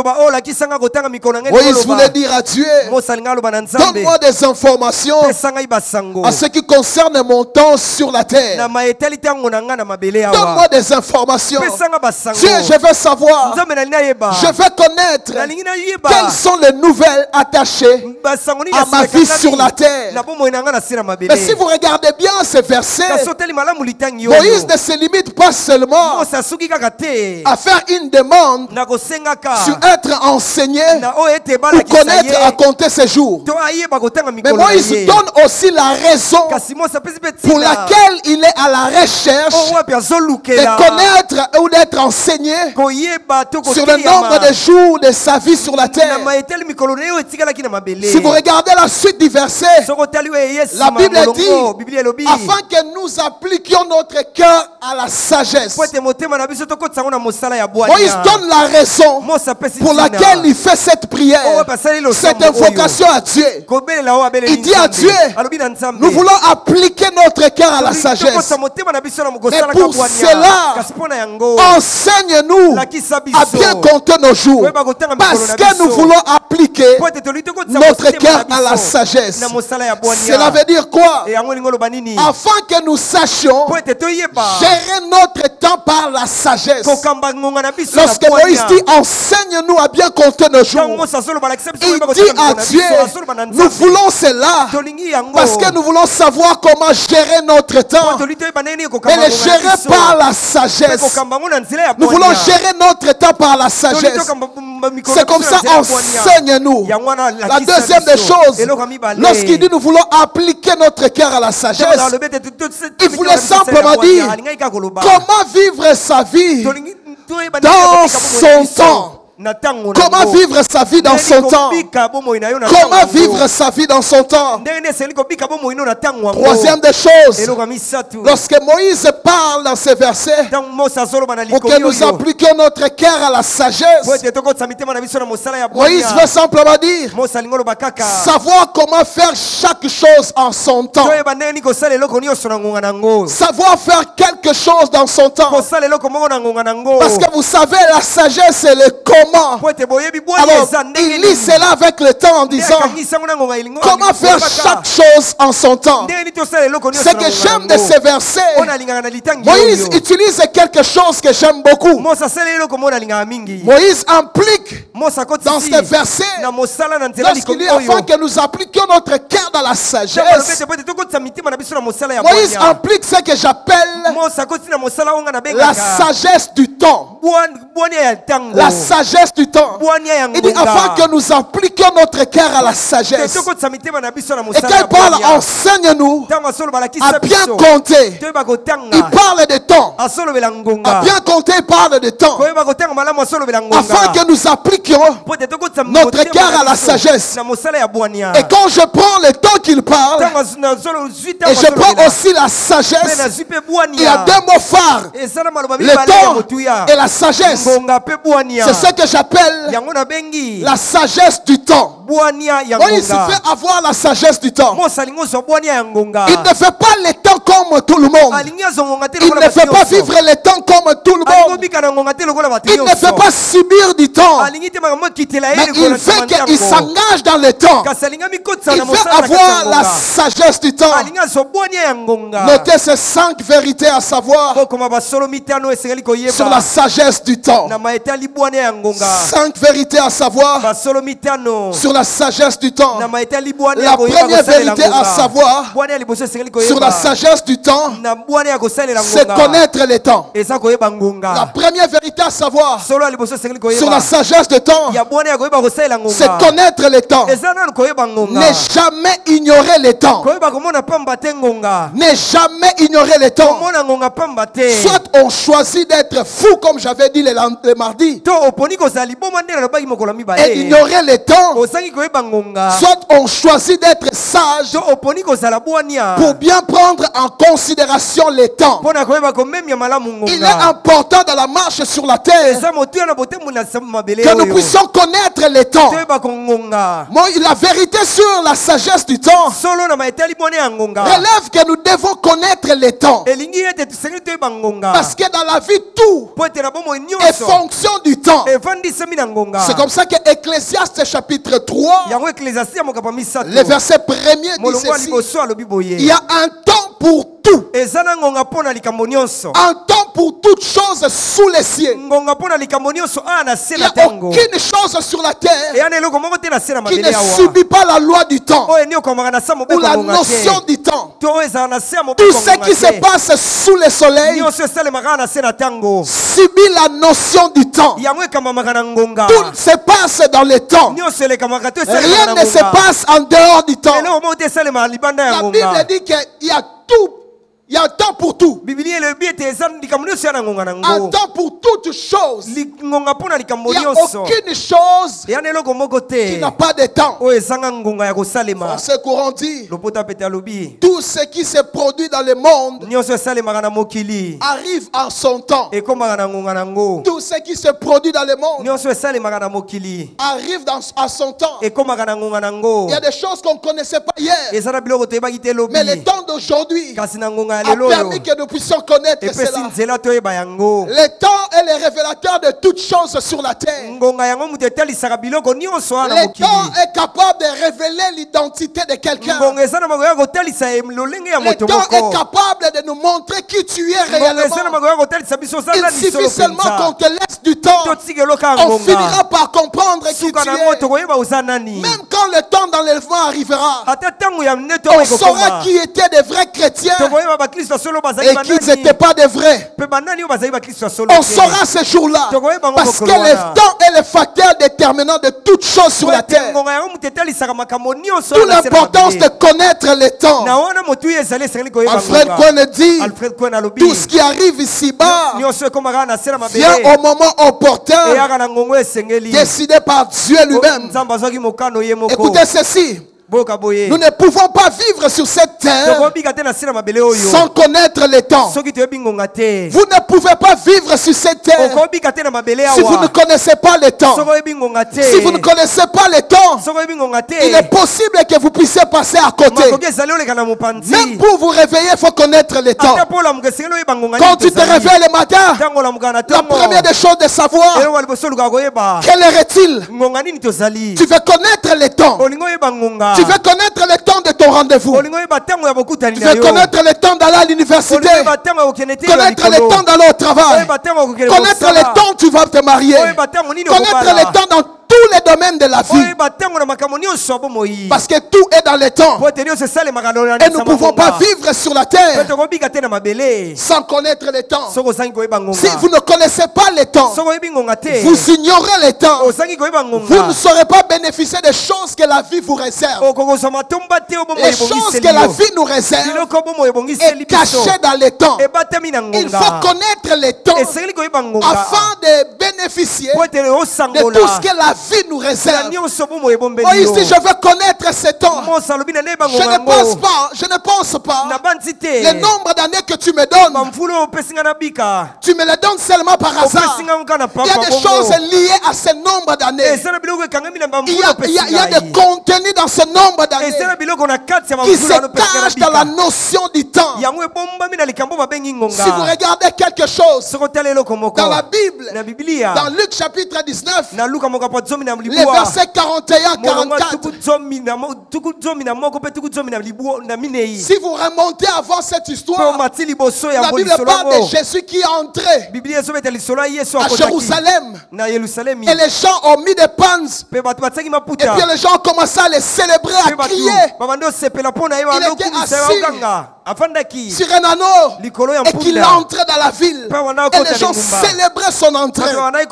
Moïse voulait dire à Dieu, donne-moi des informations à ce qui concerne mon temps sur la terre. Donne-moi des informations. Dieu, je veux savoir, je veux connaître quelles sont les nouvelles attachées à ma vie sur la terre. Mais si vous regardez bien ces versets, Moïse ne se limite pas seulement à faire une demande sur être enseigné ou connaître à compter ses jours. Mais Moïse donne aussi la raison pour laquelle il est à la recherche de connaître ou d'être enseigné sur le nombre de jours de sa vie sur la terre. Si vous regardez la suite du verset, la Bible dit, afin que nous appliquions notre cœur à la sagesse. Moïse donne la raison pour laquelle il fait cette prière, cette invocation à Dieu. Il dit à Dieu, nous voulons appliquer notre cœur à la sagesse. Mais pour cela, enseigne-nous à bien compter nos jours, parce que nous voulons appliquer notre cœur à la sagesse. Cela veut dire quoi? Afin que nous sachions gérer notre temps par la sagesse. Lorsque Moïse dit enseigne-nous à bien compter nos jours, il dit à Dieu, nous voulons cela parce que nous voulons savoir comment gérer notre temps et le gérer par la sagesse. Nous voulons gérer notre temps par la sagesse. C'est comme ça, enseigne-nous. La deuxième des choses, lorsqu'il dit nous voulons appliquer notre cœur à la sagesse, il voulait simplement dire comment vivre sa vie dans son temps. Comment vivre sa vie dans son temps? Comment vivre sa vie dans son temps? Troisième des choses, lorsque Moïse parle dans ces versets pour que nous appliquions notre cœur à la sagesse, Moïse veut simplement dire savoir comment faire chaque chose en son temps, savoir faire quelque chose dans son temps, parce que vous savez, la sagesse c'est le comment. Alors, il lit cela avec le temps en disant comment faire chaque chose en son temps. Ce que j'aime de ces versets, Moïse utilise quelque chose que j'aime beaucoup. Moïse implique dans ces versets, lorsqu'il dit afin que nous appliquions notre cœur dans la sagesse, Moïse implique ce que j'appelle la sagesse du temps. La sagesse du temps. Il dit afin que nous appliquions notre cœur à la sagesse. Et quand il parle enseigne-nous à bien compter, il parle de temps. À bien compter, il parle de temps. Afin que nous appliquions notre cœur à la sagesse. Et quand je prends le temps qu'il parle, et je prends aussi la sagesse, il y a deux mots phares, le temps et la sagesse. C'est ce que j'appelle la sagesse du temps. Moïse fait avoir la sagesse du temps. Il ne fait pas le temps comme tout le monde. Il ne fait pas vivre le temps comme tout le monde. Il ne fait pas subir du temps. Mais il fait qu'il s'engage dans le temps. Il fait avoir la sagesse du temps. Notez ces 5 vérités à savoir sur la sagesse du temps. 5 vérités à savoir sur la sagesse du temps. La première vérité à savoir sur la sagesse du temps, c'est connaître le temps. La première vérité à savoir sur la sagesse du temps, c'est connaître le temps. Ne jamais ignorer le temps. Ne jamais ignorer le temps. Soit on choisit d'être fou comme j'avais dit le mardi et ignorer le temps, soit on choisit d'être sage pour bien prendre en considération les temps. Il est important dans la marche sur la terre que nous puissions connaître les temps. La vérité sur la sagesse du temps relève que nous devons connaître les temps. Parce que dans la vie, tout est fonction du temps. C'est comme ça que Ecclésiaste chapitre 3, le verset 1er dit ceci. Il y a un temps pour tout. Un temps pour toutes choses sous les cieux. Il n'y a aucune chose sur la terre qui ne subit pas la loi du temps ou la notion du temps. Tout ce qui se passe sous le soleil subit la notion du temps. Tout se passe dans le temps. Rien ne se passe en dehors du temps. La Bible dit qu'il y a tout. Il y a un temps pour tout. Un temps pour toutes choses. Il n'y a aucune chose qui n'a pas de temps. Français courant dit, tout ce qui se produit dans le monde arrive en son temps. Tout ce qui se produit dans le monde arrive à son temps. Il y a des choses qu'on ne connaissait pas hier. Mais le temps d'aujourd'hui a permis que nous puissions connaître cela. Le temps est le révélateur de toutes choses sur la terre. Le temps est capable de révéler l'identité de quelqu'un. Le temps est capable de nous montrer qui tu es réellement. Il suffit seulement qu'on te laisse du temps. On finira par comprendre qui tu es. Même quand le temps d'enlèvement arrivera, on saura qui étaient des vrais chrétiens et qui n'étaient pas des vrais. On saura ce jour-là parce que le temps est le facteur déterminant de toutes choses sur la terre. D'où l'importance de connaître le temps. Alfred Cohen dit, tout ce qui arrive ici-bas vient au moment opportun, décidé par Dieu lui-même. Écoutez ceci. Nous ne pouvons pas vivre sur cette terre sans connaître le temps. Vous ne pouvez pas vivre sur cette terre si vous ne connaissez pas le temps. Si vous ne connaissez pas le temps, il est possible que vous puissiez passer à côté. Même pour vous réveiller, il faut connaître le temps. Quand tu te réveilles le matin, la première des choses de savoir, quelle heure est-il? Tu veux connaître le temps. Tu veux connaître le temps de ton rendez-vous. Tu veux connaître le temps d'aller à l'université. Connaître le temps d'aller au travail. Connaître le temps où tu vas te marier. Connaître le temps dans tous les domaines de la vie. Parce que tout est dans le temps. Et nous ne pouvons pas vivre sur la terre sans connaître le temps. Si vous ne connaissez pas le temps, vous ignorez le temps. Vous ne saurez pas bénéficier des choses que la vie vous réserve. Les choses que la vie nous réserve est cachée dans le temps. Il faut connaître le temps afin de bénéficier de tout ce que la vie nous réserve. Moïse dit, je veux connaître ce temps. Je ne pense pas le nombre d'années que tu me donnes. Tu me les donnes seulement par hasard. Il y a des choses liées à ce nombre d'années. Il y a des contenus dans ce nombre d'années qui se cachent dans la notion du temps. Si vous regardez quelque chose dans la Bible, dans Luc chapitre 19, les versets 41-44, si vous remontez avant cette histoire, la Bible parle de Jésus qui est entré à Jérusalem et les gens ont mis des pannes et puis les gens ont commencé à les célébrer, à crier. Il était assis sur un anneau et qu'il entre dans la ville et les gens célébraient son entrée.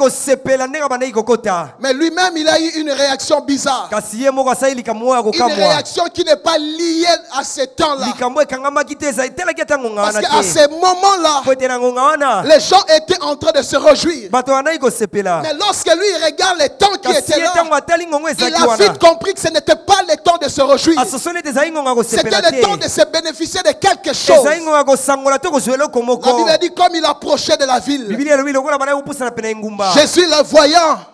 Mais lui-même il a eu une réaction bizarre, une réaction qui n'est pas liée à ce temps-là, parce qu'à ce moment-là les gens étaient en train de se réjouir. Mais lorsque lui il regarde le temps qui était là, il a vite compris que ce n'était pas le temps de se réjouir, c'était le temps de se bénéficier de quelque chose. La Bible dit comme il approchait de la ville, Jésus le voyant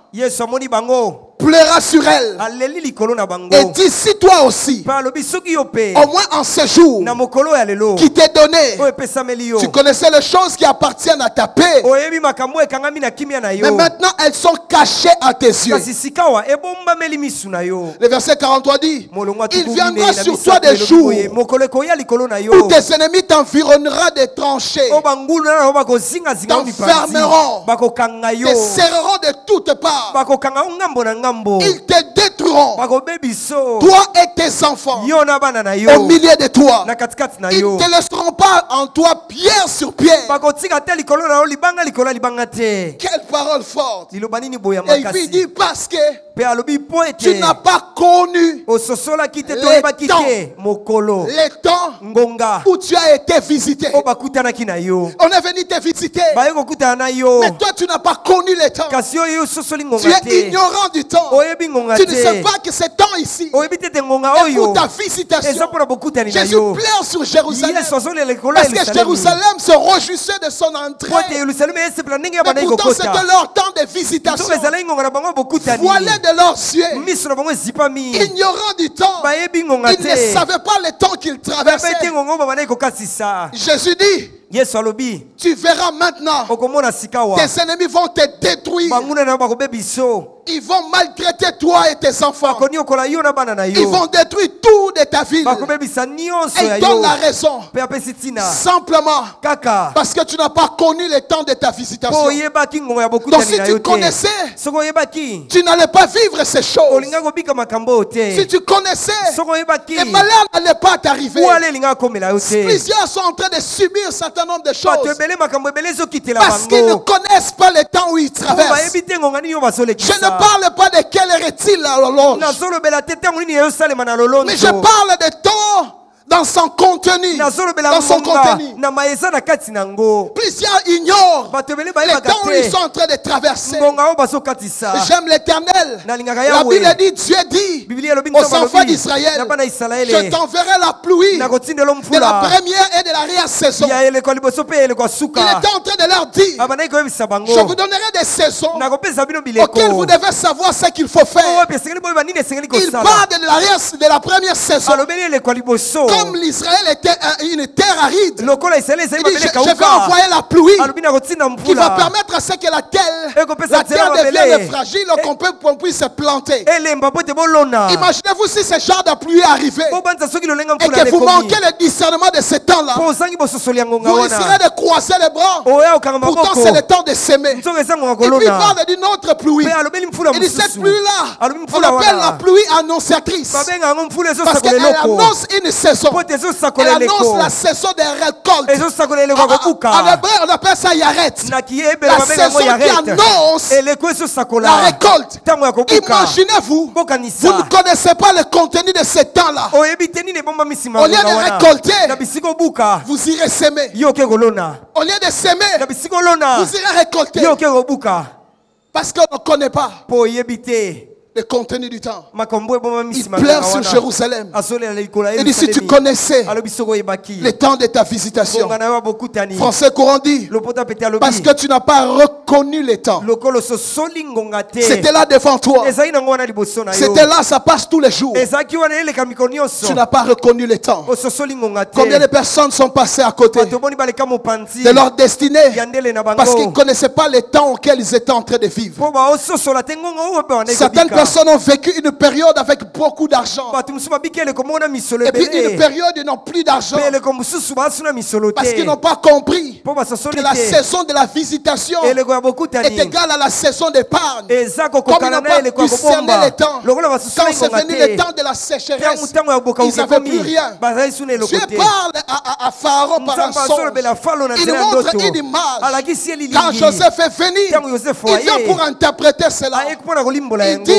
Yesu amoni bango. Pleura sur elle Aleli likolo na bango. et dis si toi aussi, Pa lobi soki yo pe. au moins en ce jour Na mokolo ya lelo. qui t'est donné, O epesameli yo. tu connaissais les choses qui appartiennent à ta paix, Oyebi makambo ekangami na kimia na yo. mais maintenant elles sont cachées à tes yeux. Kasi sikawa ebombameli misu na yo. Le verset 43 dit, Molongo il atukumi viendra na sur misato toi des elobi jours boye. Mokolo ekoya likolo na yo. où tes ennemis t'environnera des tranchées, O bangulu na bako zinga zinga mipanzi. t'enfermeront, Bako kanga yo. te serreront de toutes parts, Bako kanga ngambo na ngambo. ils te détruiront, Bako bebiso. toi et tes enfants, Yo na bana na yo. au milieu de toi. Na katikati na Ils yo. ne te laisseront pas en toi pierre sur pierre. Bako tika te likolo na yo libanga likolo libanga te. Quelle parole forte. Liloba nini boya Et il makasi. dit parce que Pe alobi po ete. tu n'as pas connu Ososola kite Les toyeba kite temps. mokolo. les temps Ngonga. où tu as été visité. O bakutanaki na yo. On est venu te visiter. Baye kokutana na yo. Mais toi, tu n'as pas connu les temps. Kasi oyo sosoli Tu ngonga es te. ignorant du temps. Oyebi ngonga Tu ne sais te. pas que ce temps ici Oyebi tete ngonga est oyo. pour ta Eza visitation. mpona bokutani na Jésus yo. pleure sur Jérusalem. Yesu azoli likolo ya Parce que Yerusalemi. Jérusalem se réjouissait de son entrée. Po ete Yerusalemu esepela ndenge ya Mais bana pourtant, c'était ekokota. leur temps de visitation. Nzoka ezalaki ngonga na bango bokutani. Voilés de leurs yeux, Miso na bango ezipami. ignorant du temps. Bayebi ngonga Ils ne te. savaient pas le temps qu'ils traversaient. Bapete ngonga oyo babana ekokatisa. Jésus dit, Yesu alobi. tu verras maintenant, Okomona sikawa. tes ennemis vont te détruire. Banguna na bakobebiso. Ils vont maltraiter toi et tes enfants. Bakoni okola yo na bana na Ils yo. vont détruire tout de ta ville. Bakobebisa nyonso Et ya ils donnent yo. la raison. Pe apesi tina. Simplement Kaka. parce que tu n'as pas connu le temps de ta Po visitation. oyebaki ngonga ya Donc bokutani si na yo tu te. connaissais, Soko oyebaki. tu n'allais pas vivre ces choses. Olinga kobika makambo te. Si tu connaissais, Soko oyebaki. les malheurs n'allaient pas t'arriver. Wale linga komela yo te. Plusieurs sont en train de subir un certain nombre de Bato choses ebele makambo ebele ezokitela parce qu'ils ne bango. connaissent pas le temps où ils Po traversent. bayebi te ngonga nini yo Je ne bazolekisa. parle pas de quelle heure-t-il à l'horloge, Nazolobela te ntango nini ezosalema na lolonzo. mais je parle de temps dans son contenu. Nazolobela Dans son ngonga contenu. na maeza na kati nango. Plusieurs ignorent Bato ebele les bayebaka temps où ils te. sont en train de traverser. Ngonga oyo bazokatisa. J'aime l'Éternel. Nalingaka La Yahweh. Bible dit, Dieu dit Biblia elobi aux nzambe enfants alobi d'Israël, na bana je Israele. t'enverrai la pluie Nakotindela de la omvula première et de l'arrière-saison. ya eleko ya liboso mpe eleko ya Il suka. était en train de leur dire, Babandaki koyebisa bango. je vous donnerai des saisons Nakopesa bino bileko. auxquelles vous devez savoir ce qu'il faut oyo faire. mpe esengeli boyeba nini esengeli Il kosala. part de la première saison. Alobeli eleko ya liboso. Comme l'Israël était une terre aride, lokola Israele ezali il dit, mabele je vais kauka. envoyer la pluie Alobi nakotinda qui va mvula. permettre à ce que la Ekopesa terre nzela devienne mabele. fragile, qu'on puisse se planter. Elemba po te bolona. Imaginez-vous si ce genre de pluie arrivait Bobanza soki lolenga et mvula que vous lekomi. manquez le discernement de ce temps-là. Po ozangi bososoli ya ngonga Vous wana. risquerez de croiser les bras. Oya okanga Pourtant, maboko. c'est le temps de s'aimer. Nzongo eza ngonga Et puis, il kolona. parle d'une autre pluie. Pe alobeli mvula Il dit cette mosusu. pluie-là, Alobi on mvula appelle la wana. pluie annonciatrice. Babenga yango mvula Parce ezosakola qu'elle eloko. annonce une saison. Po te Elle ezosakola annonce eleko. la saison des récoltes. Ezosakola eleko ya En kobuka. hébreu, on appelle ça Yaret. Na kiyebele La babenga yango saison qui yarete. annonce Eleko ezosakola. la récolte. Ntango ya kobuka. Imaginez-vous, vous Bokanisa. ne connaissez pas le contenu de ce temps-là. Oyebi te nini ebombamisi Au lieu mangonga de wana. récolter, Na bisika obuka. vous irez s'aimer. Yo oke kolona. Au lieu de s'aimer, Na bisika olona. vous irez récolter. Yo oke kobuka. Parce qu'on ne connaît pas Po oyebi te. le contenu du temps. Makambo ebombamisi Il mangonga pleure sur wana. Jérusalem. Asolela likolo ya Il dit si tu Yerusalemi. connaissais Alobi soko oyebaki. le temps de ta visitation. Ngonga na yo abokutani. Français courant dit, Lopota pete alobi. parce que tu n'as pas reconnu le temps. Lokolo sosoli ngonga te. C'était là devant toi. Ezali nango wana liboso na yo. C'était là, ça passe tous les jours. Ezaki wana eleka mikolo nyonso. Tu n'as pas reconnu le temps. Ososoli ngonga te. Combien de personnes sont passées à côté Bato boni baleka mopanzi. de leur destinée Yandele na bango. parce qu'ils ne connaissaient pas le temps auquel ils étaient en train de vivre? Po ba ososola te ngonga oyo pe wana Certaines ekobika. personnes ont vécu une période avec beaucoup d'argent. Bato mosusu babiki eleko mona misolo Et puis une ebele. période où ils n'ont plus d'argent Pe eleko mosusu basuna misolo parce qu'ils te. n'ont pas compris Po basosoli que la te. saison de la visitation Eleko ya est bokutani. égale à la saison d'épargne. Eza Comme ils kokokana n'ont na pas eleko ya discerné kobomba. le temps, Lokola quand basosoli c'est ngonga venu te. le temps de la sécheresse, Tango ya boka ils n'avaient plus rien. bazali suna eloko Dieu te. parle à Pharaon par un Nzambe songe. asolobela Falo na Il nzela ya montre ndoto. une image. Alakisi elili. Quand Joseph est venu, Tango Joseph il vient aye. pour interpréter cela. Aye mpona kolimbola Il yango. dit,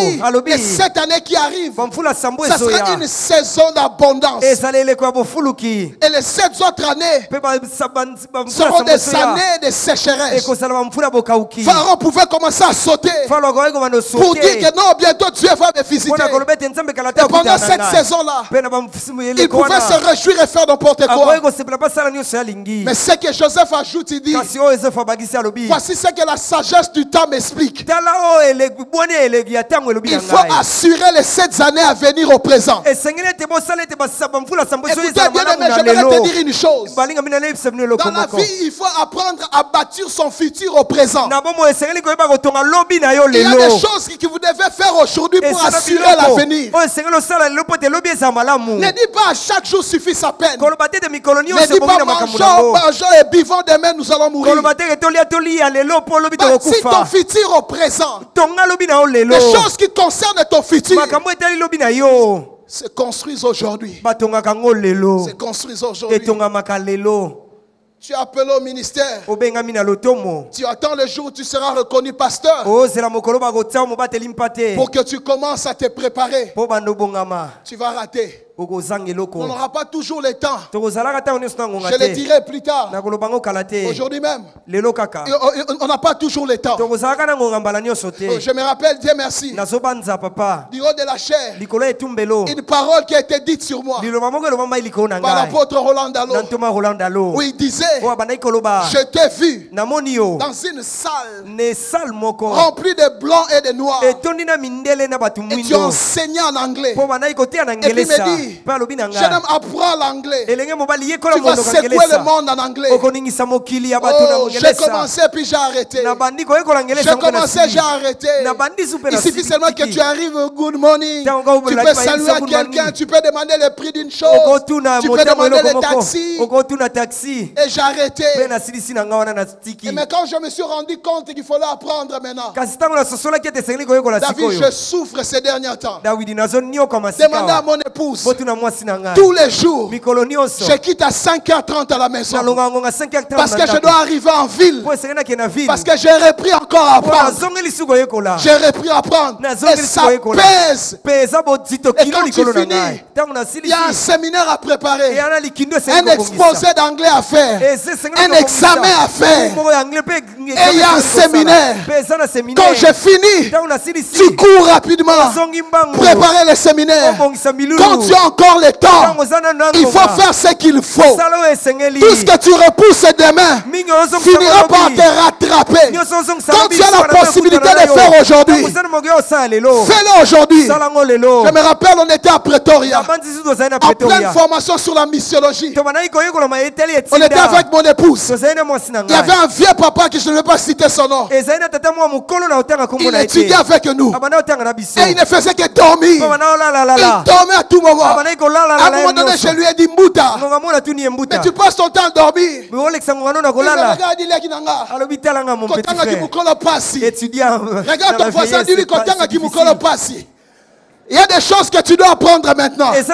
dit, et cette année qui arrive, ça sera une saison d'abondance. Et les 7 autres années seront des années de sécheresse. Pharaon pouvait commencer à sauter pour dire que non, bientôt Dieu va me visiter. Et pendant cette saison-là, il pouvait se réjouir et faire n'importe quoi. Mais ce que Joseph ajoute, il dit, voici ce que la sagesse du temps m'explique. Il faut assurer les 7 années à venir au présent. Écoutez, bien aimé, je voudrais te dire une chose. Dans la vie, il faut apprendre à bâtir son futur au présent. Il y a des choses que vous devez faire aujourd'hui pour assurer l'avenir. Ne dis pas à chaque jour suffit sa peine. Ne dis pas mangeons et buvons demain nous allons mourir. Bâtis ton futur au présent. Les choses qui concernent ton futur se construisent aujourd'hui. Se construisent aujourd'hui. Tu es appelé au ministère. Tu attends le jour où tu seras reconnu pasteur. Pour que tu commences à te préparer. Tu vas rater. On n'aura pas toujours le temps. Je le dirai plus tard. Aujourd'hui même. On n'a pas toujours le temps. Je me rappelle, Dieu merci. Du haut de la chair. Une parole qui a été dite sur moi. Par l'apôtre Roland Dallot. Où il disait, je t'ai vu dans une salle remplie de blancs et de noirs. Et tu enseignais en anglais. Et puis il me dit, jeune homme, apprends l'anglais. Tu vas secouer le monde en anglais. J'ai commencé puis j'ai arrêté. J'ai commencé, j'ai arrêté. Il suffit seulement que tu arrives au good morning. Tu peux saluer à quelqu'un. Tu peux demander le prix d'une chose. Tu peux demander le taxi. Et j'ai arrêté. Mais quand je me suis rendu compte qu'il fallait apprendre maintenant. David, je souffre ces derniers temps. Demandez à mon épouse. Tous les jours, je quitte à 5h30 à la maison. Parce que je dois arriver en ville. Parce que j'ai repris encore à apprendre. J'ai repris à apprendre. Et ça pèse. Et quand tu finis, il y a un séminaire à préparer. Un exposé d'anglais à faire. Un examen à faire. Et il y a un séminaire. Quand j'ai fini, tu cours rapidement. Préparer le séminaire. Quand tu as encore le temps, il faut faire ce qu'il faut. Tout ce que tu repousses demain finira par te rattraper. Quand tu as la possibilité de faire aujourd'hui, fais-le aujourd'hui. Je me rappelle, on était à Pretoria en pleine formation sur la missiologie. On était avec mon épouse. Il y avait un vieux papa que je ne vais pas citer son nom. Il étudiait avec nous. Et il ne faisait que dormir. Il dormait à tout moment. À un moment donné, je lui ai dit Mouta, mais tu passes ton temps à dormir. Il me regarde, il dit Nanga, Kotanga Kimukolo Passi. Regarde ton voisin, dis-lui Kotanga Kimukolo Passi. Il y a des choses que tu dois apprendre maintenant. Si tu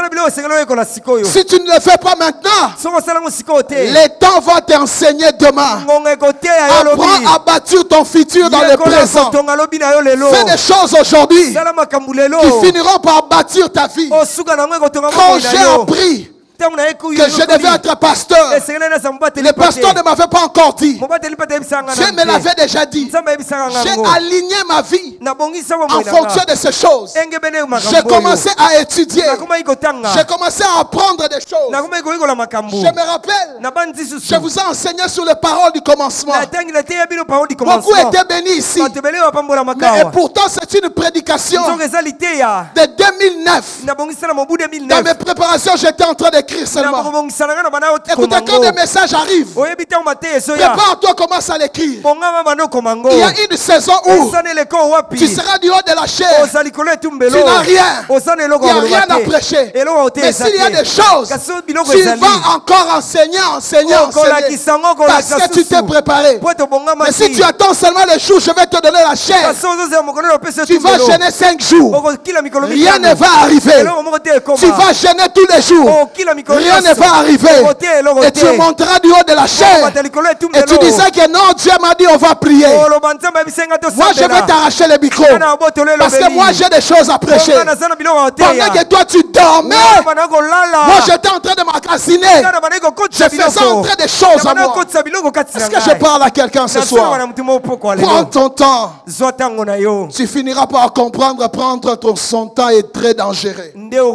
ne le fais pas maintenant, les temps vont t'enseigner demain. Apprends à bâtir ton futur dans le présent. Fais des choses aujourd'hui qui finiront par bâtir ta vie. Quand j'ai appris que je devais être pasteur, le pasteur ne m'avait pas encore dit. Dieu me l'avait déjà dit. J'ai aligné ma vie en fonction de ces choses. J'ai commencé à étudier. J'ai commencé à apprendre des choses. Je me rappelle, je vous ai enseigné sur les paroles du commencement. Beaucoup étaient bénis ici. Mais pourtant c'est une prédication de 2009. Dans mes préparations, j'étais en train de seulement. Écoutez, quand des messages arrivent, prépare-toi, commence à l'écrire. Il y a une saison où tu seras du haut de la chair. Tu n'as rien. Il n'y a rien à prêcher. Mais s'il y a des choses, tu vas encore enseigner. Parce que tu t'es préparé. Mais si tu attends seulement les jours, je vais te donner la chair. Tu vas jeûner 5 jours. Rien ne va arriver. Tu vas jeûner tous les jours. rien ne va arriver. Et tu monteras du haut de la chair. Et tu disais que non, Dieu m'a dit on va prier. Moi je vais t'arracher le micro. Parce que moi j'ai des choses à prêcher. Pendant que toi tu dormais, moi j'étais en train de m'accasiner. Je faisais entrer des choses à moi. Est-ce que je parle à quelqu'un ce soir? Prends ton temps. Tu finiras par comprendre, prendre son temps est très dangereux.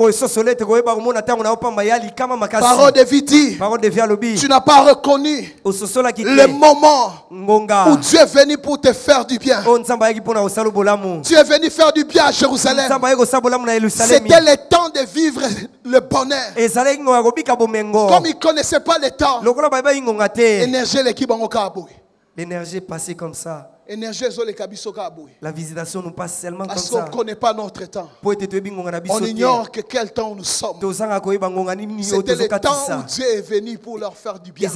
Parole de Viti, tu n'as pas reconnu le moment où Dieu est venu pour te faire du bien. Tu es venu faire du bien à Jérusalem. C'était le temps de vivre le bonheur. Comme ils ne connaissaient pas le temps, l'énergie est passée comme ça. La visitation nous passe seulement comme parce ça. qu'on ne connaît pas notre temps. On ignore que quel temps nous sommes. C'était le temps où Dieu est venu pour leur faire du bien.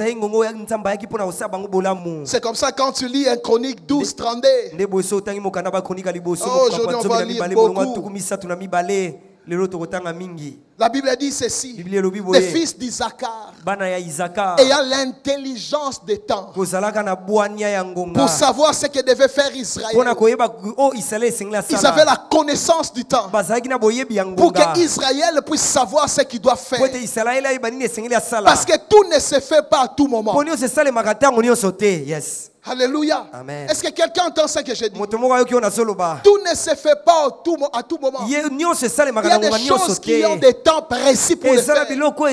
C'est comme ça quand tu lis un Chronique 12, 32. Aujourd'hui on va lire beaucoup. La Bible dit ceci: les fils d'Isaacar ayant l'intelligence des temps pour savoir ce que devait faire Israël. Ils avaient la connaissance du temps pour que Israël puisse savoir ce qu'il doit faire. Parce que tout ne se fait pas à tout moment. Alléluia. Est-ce que quelqu'un entend ce que je dis? Tout ne se fait pas à tout moment. Il y a des choses qui ont des temps précis pour le faire.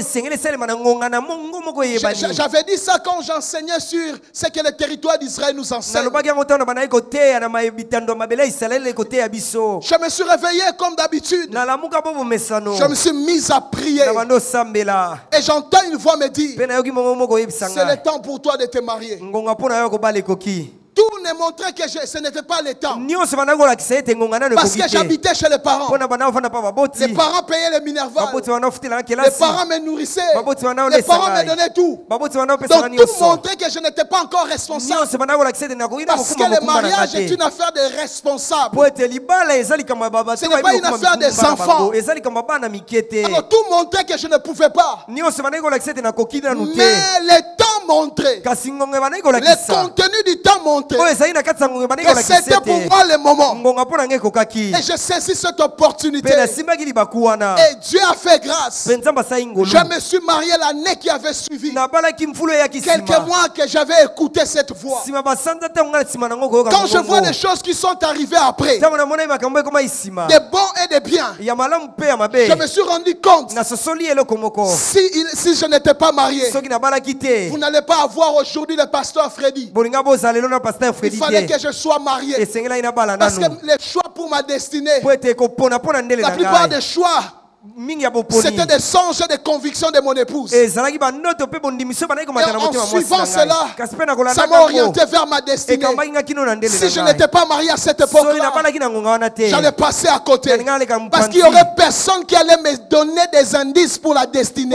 J'avais dit ça quand j'enseignais sur ce que le territoire d'Israël nous enseigne. Je me suis réveillé comme d'habitude. Je me suis mis à prier. Et j'entends une voix me dire: c'est le temps pour toi de te marier. Tout ne montrait que ce n'était pas le temps. Parce que j'habitais chez les parents. Les parents payaient le Minerval. Les parents me nourrissaient. Les parents me donnaient tout. Donc tout montrait que je n'étais pas encore responsable. Parce que le mariage est une affaire de responsables. Ce n'est pas une affaire des enfants. Alors tout montrait que je ne pouvais pas. Mais le temps montrait. Le contenu du temps montrait. Et c'était pour moi le moment. Et je saisis cette opportunité. Et Dieu a fait grâce. Je me suis marié l'année qui avait suivi. Quelques mois que j'avais écouté cette voix. Quand je vois des choses qui sont arrivées après, des bons et des biens, je me suis rendu compte, si je n'étais pas marié, vous n'allez pas avoir aujourd'hui le pasteur Freddy. Il fallait que je sois marié. Parce que les choix pour ma destinée, la plupart des choix, c'était des songes et des convictions de mon épouse. Et en suivant cela, ça m'a orienté vers ma destinée. Si je n'étais pas marié à cette époque-là, j'allais passer à côté. Parce qu'il n'y aurait personne qui allait me donner des indices pour la destinée.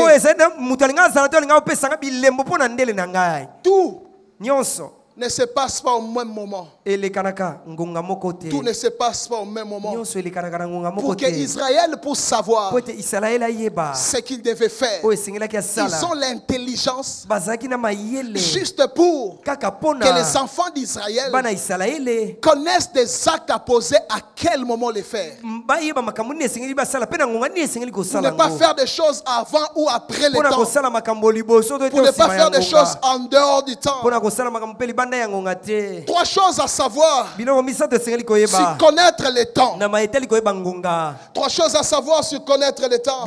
Tout ne se passe pas au même moment. Tout ne se passe pas au même moment. Pour que Israël puisse savoir ce qu'il devait faire, ils ont l'intelligence juste pour que les enfants d'Israël connaissent des actes à poser, à quel moment les faire. Pour ne pas faire des choses avant ou après le temps. Pour ne pas faire des choses en dehors du temps. Trois choses à savoir sur connaître le temps. Trois choses à savoir sur connaître le temps.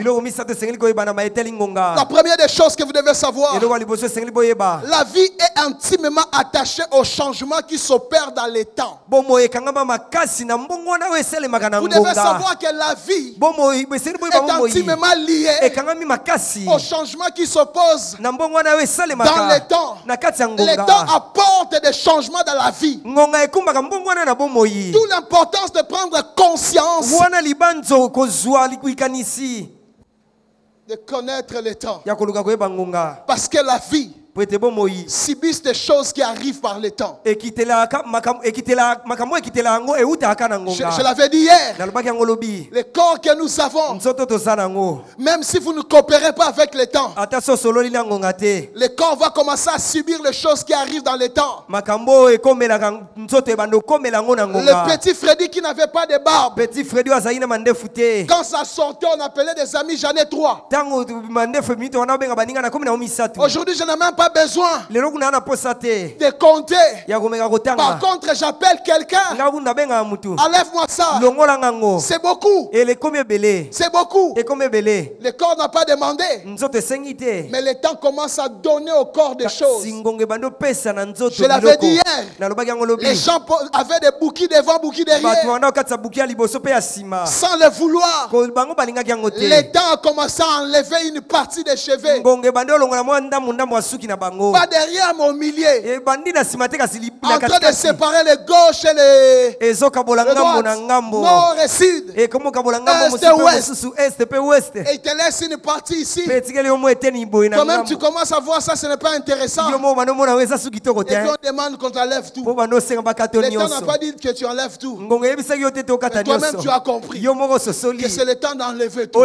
La première des choses que vous devez savoir, la vie est intimement attachée aux changements qui s'opèrent dans le temps. Vous devez savoir que la vie est intimement liée aux changements qui s'opposent dans le temps. Le temps apporte des changements dans la vie. D'où l'importance de prendre conscience de connaître le temps. Parce que la vie subissent des choses qui arrivent par le temps. Je l'avais dit hier. Le corps que nous avons, même si vous ne coopérez pas avec le temps, le corps va commencer à subir les choses qui arrivent dans le temps. Le petit Freddy qui n'avait pas de barbe, quand ça sortait, on appelait des amis, j'en ai 3. Aujourd'hui, je n'ai même pas besoin de compter. Par contre, j'appelle quelqu'un. Enlève-moi ça. C'est beaucoup. C'est beaucoup. Le corps n'a pas demandé. Mais le temps commence à donner au corps des choses. Je l'avais dit hier. Les gens avaient des bouquets devant, bouquets derrière. Sans le vouloir. Le temps a commencé à enlever une partie des cheveux. Pas derrière, mais au milieu. En train de séparer les gauches et les droites, nord et sud, est et ouest. Et il te laisse une partie ici. Toi-même, tu commences à voir ça, ce n'est pas intéressant. Et puis on demande qu'on t'enlève tout. Le temps n'a pas dit que tu enlèves tout. Mais toi-même, tu as compris que c'est le temps d'enlever tout.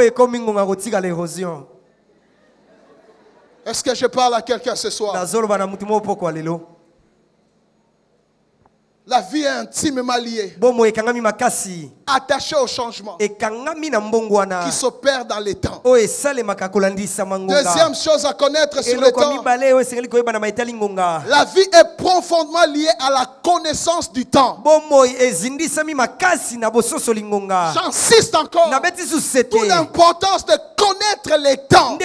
Est-ce que je parle à quelqu'un ce soir? La vie est intimement liée, attachée au changement qui s'opère dans les temps. Deuxième chose à connaître sur le temps, la vie est profondément liée à la connaissance du temps. J'insiste encore, toute l'importance de connaître les temps.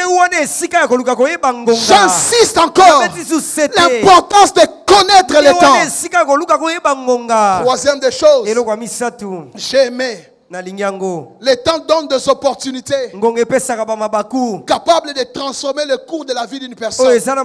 J'insiste encore, l'importance de connaître les temps. Troisième des choses, j'ai aimé. Le temps donne des opportunités capables de transformer le cours de la vie d'une personne,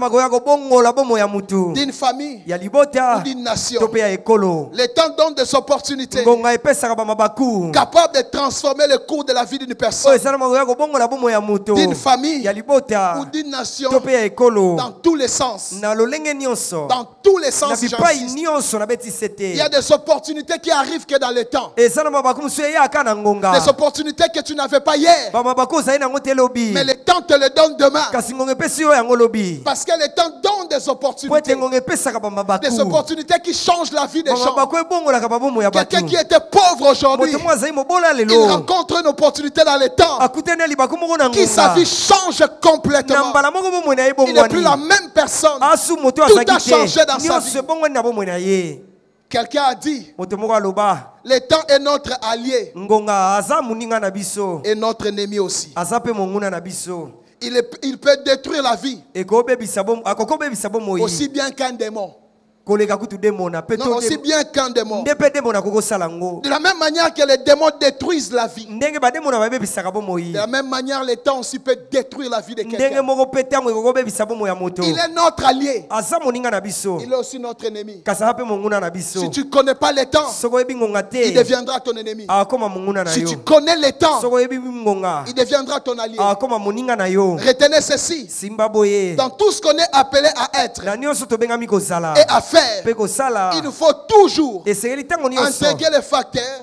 d'une famille ou d'une nation. Le temps donne des opportunités capables de transformer le cours de la vie d'une personne, d'une famille ou d'une nation, dans tous les sens. Dans tous les sens, il y a des opportunités qui arrivent que dans le temps. Des opportunités que tu n'avais pas hier, mais le temps te le donne demain. Parce que le temps donne des opportunités. Des opportunités qui changent la vie des gens. Quelqu'un qui était pauvre aujourd'hui, il rencontre une opportunité dans le temps qui sa vie change complètement. Il n'est plus la même personne. Tout a changé dans sa vie. Quelqu'un a dit, le temps est notre allié et notre ennemi aussi. Il peut détruire la vie aussi bien qu'un démon. Non, aussi bien qu'un démon. De la même manière que les démons détruisent la vie, de la même manière le temps aussi peut détruire la vie de quelqu'un. Il est notre allié. Il est aussi notre ennemi. Si tu ne connais pas le temps, il deviendra ton ennemi. Si tu connais le temps, il deviendra ton allié. Retenez ceci. Dans tout ce qu'on est appelé à être et à faire, il nous faut toujours intégrer les facteurs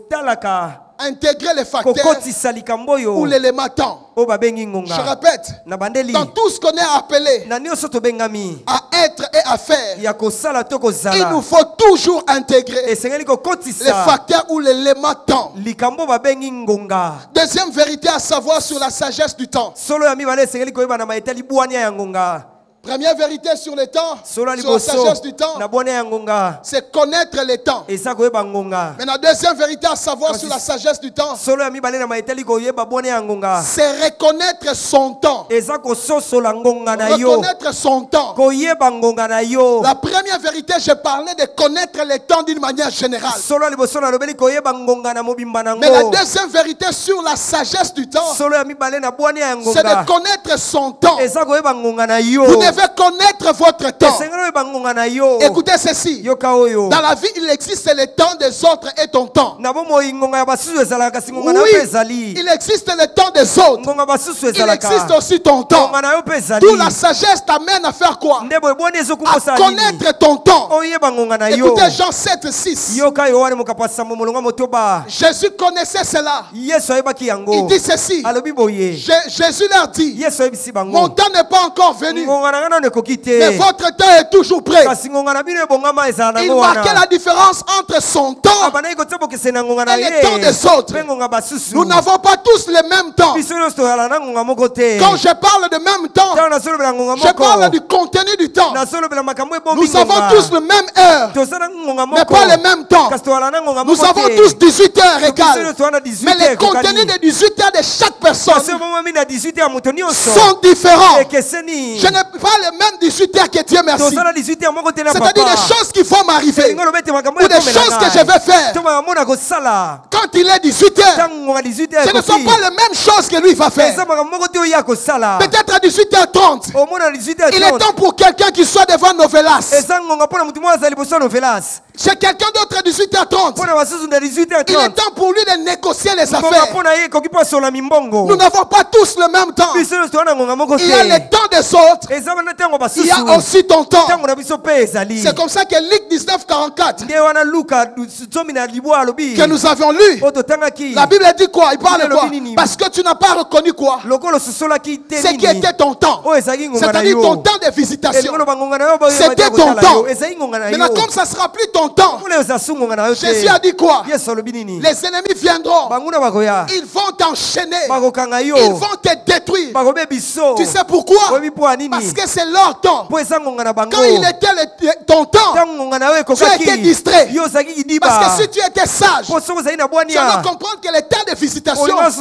ou l'élément temps. Je répète, dans tout ce qu'on est appelé à être et à faire, il nous faut toujours intégrer les facteurs ou l'élément temps. Deuxième vérité à savoir sur la sagesse du temps. Première vérité sur le temps, sur la sagesse du temps, c'est connaître le temps. Mais la deuxième vérité à savoir sur la sagesse du temps, c'est reconnaître son temps. Reconnaître son temps. La première vérité, je parlais de connaître le temps d'une manière générale. Mais la deuxième vérité sur la sagesse du temps, c'est de connaître son temps. Vous devez devez connaître votre temps. Écoutez ceci. Dans la vie, il existe le temps des autres et ton temps. Oui, il existe le temps des autres. Il existe aussi ton temps. D'où la sagesse t'amène à faire quoi? À connaître ton temps. Écoutez Jean 7, 6. Jésus connaissait cela. Il dit ceci. Jésus leur dit, mon temps n'est pas encore venu, mais votre temps est toujours prêt. Il marquait la différence entre son temps et le temps des autres. Nous n'avons pas tous le même temps. Quand je parle de même temps, je parle du contenu du temps. Nous avons tous le même heure, mais pas le même temps. Nous avons tous 18 heures égales, mais les contenus des 18 heures de chaque personne sont différents. Je n'ai pas les mêmes 18 heures que Dieu merci. C'est-à-dire des choses qui vont m'arriver ou des choses que je vais faire. Quand il est 18 heures, ce ne sont pas les mêmes choses que lui va faire. Peut-être à 18h30, il est temps pour quelqu'un qui soit devant Novelas. Chez quelqu'un d'autre à 18h30, il est temps pour lui de négocier les affaires. Nous n'avons pas tous le même temps. Il y a le temps des autres. Il y a aussi ton temps. C'est comme ça que Luc 19:44 que nous avions lu, la Bible dit quoi? Il parle de quoi? Parce que tu n'as pas reconnu quoi? Ce qui était ton temps. C'est-à-dire ton temps de visitation. C'était ton temps. Maintenant comme ça ne sera plus ton temps, Jésus a dit quoi? Les ennemis viendront. Ils vont t'enchaîner. Ils vont te détruire. Tu sais pourquoi? Parce que c'est leur temps. Quand il était ton temps, tu as été distrait. Parce que si tu étais sage, tu dois comprendre que le temps de visitation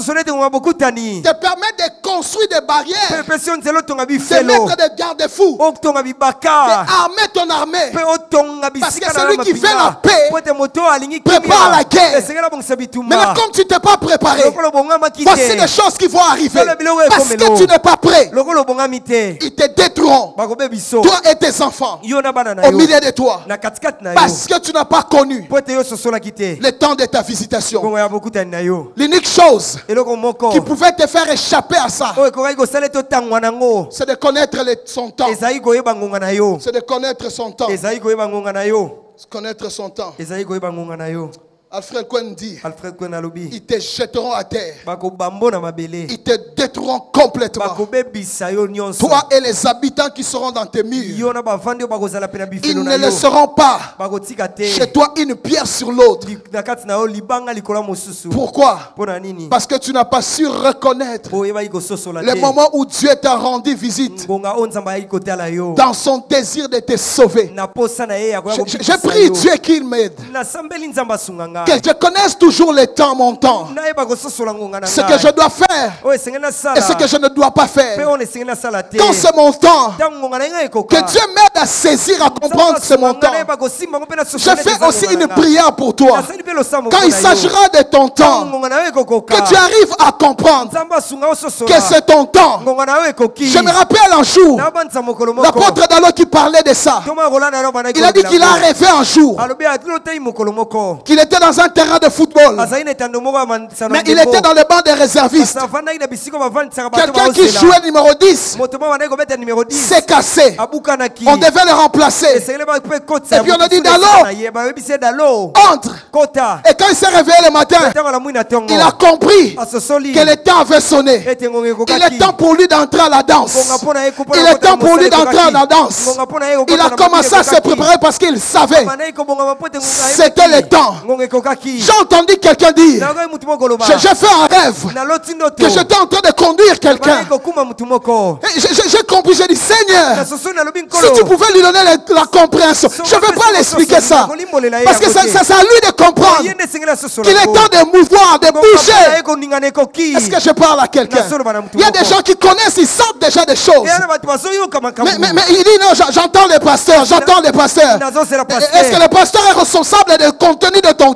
te permet de construire des barrières, de mettre des garde-fous, d'armer ton armée. Parce que celui qui fait la paix prépare la guerre. Maintenant, comme tu t'es pas préparé, voici des choses qui vont arriver. Parce que tu n'es pas prêt, ils te détruiront, toi et tes enfants, au milieu de toi. Parce que tu n'as pas connu le temps de ta visitation. L'unique chose qui pouvait te faire échapper à ça, c'est de connaître son temps. C'est de connaître son temps. Connaître son temps. Alfred Cohen dit, ils te jetteront à terre, ils te détruiront complètement, toi et les habitants qui seront dans tes murs. Ils ne laisseront pas chez toi une pierre sur l'autre. Pourquoi? Parce que tu n'as pas su reconnaître le moment où Dieu t'a rendu visite dans son désir de te sauver. J'ai prié Dieu qu'il m'aide, que je connaisse toujours le temps, mon temps, ce que je dois faire et ce que je ne dois pas faire. Quand c'est mon temps, que Dieu m'aide à saisir, à comprendre c'est mon temps. Je fais aussi une prière pour toi. Quand il s'agira de ton temps, que tu arrives à comprendre que c'est ton temps. Je me rappelle un jour, l'apôtre Dalo qui parlait de ça. Il a dit qu'il a rêvé un jour qu'il était dans un terrain de football, mais il était dans le banc des réservistes. Quelqu'un qui jouait numéro 10 s'est cassé. On devait le remplacer. Et puis on a dit Dalo, entre. Et quand il s'est réveillé le matin, il a compris que le temps avait sonné. Il est temps pour lui d'entrer à la danse. Il est temps pour lui d'entrer à la danse. Il a commencé à se préparer parce qu'il savait c'était le temps. J'ai entendu quelqu'un dire, j'ai fait un rêve que j'étais en train de conduire quelqu'un. J'ai compris, j'ai dit Seigneur, si tu pouvais lui donner la compréhension. Je ne vais pas l'expliquer ça, parce que c'est à lui de comprendre qu'il est temps de mouvoir, de bouger. Est-ce que je parle à quelqu'un? Il y a des gens qui connaissent, ils sentent déjà des choses, mais il dit non, j'entends le pasteur, j'entends le pasteur. Est-ce que le pasteur est responsable du contenu de ton temps?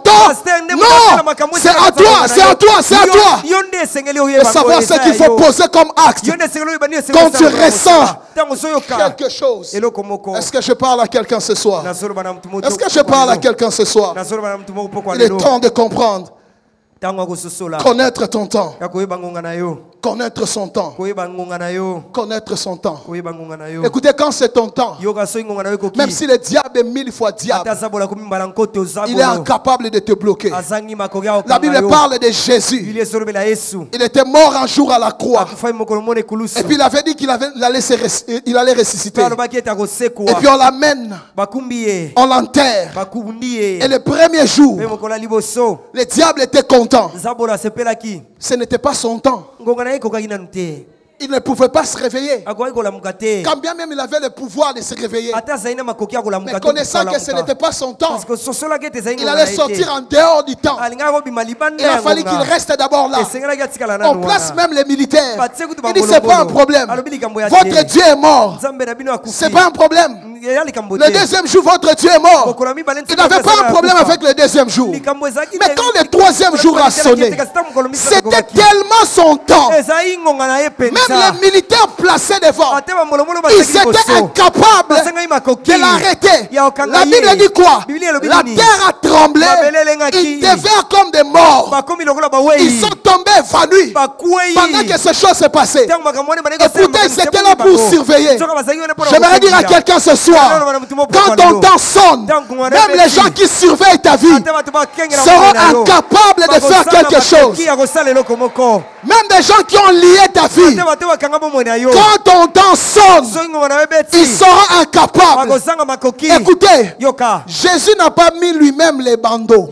temps. Non, c'est à toi, c'est à toi, c'est à toi. De savoir ce qu'il faut poser comme acte quand tu ressens quelque chose. Est-ce que je parle à quelqu'un ce soir? Est-ce que je parle à quelqu'un ce soir? Il est temps de comprendre. Connaître ton temps. Connaître son temps. Connaître son temps. Écoutez, quand c'est ton temps, même si le diable est 1000 fois diable, il est incapable de te bloquer. La Bible parle de Jésus. Il était mort un jour à la croix. Et puis il avait dit qu'il allait ressusciter. Et puis on l'amène. On l'enterre. Et le premier jour, le diable était content. Ce n'était pas son temps. Il ne pouvait pas se réveiller. Quand bien même il avait le pouvoir de se réveiller. Mais connaissant que ce n'était pas son temps, il allait sortir en dehors du temps. Il a fallu qu'il reste d'abord là. On place même les militaires. Il dit c'est pas un problème. Votre Dieu est mort. C'est pas un problème. Le deuxième jour, votre Dieu est mort. Il n'avait pas un problème avec le deuxième jour. Mais quand le troisième jour a sonné, c'était tellement son temps. Même les militaires placés devant, ils étaient incapables de l'arrêter. La Bible dit quoi? La terre a tremblé. Ils devinrent comme des morts. Ils sont tombés évanouis pendant que ces choses se passaient. Écoutez, ils étaient là pour surveiller. J'aimerais dire à quelqu'un ce soir, quand ton temps sonne, même les gens qui surveillent ta vie seront incapables de faire quelque chose. Même des gens qui ont lié ta vie, quand ton temps sonne, ils seront incapables. Écoutez, Jésus n'a pas mis lui-même les bandeaux.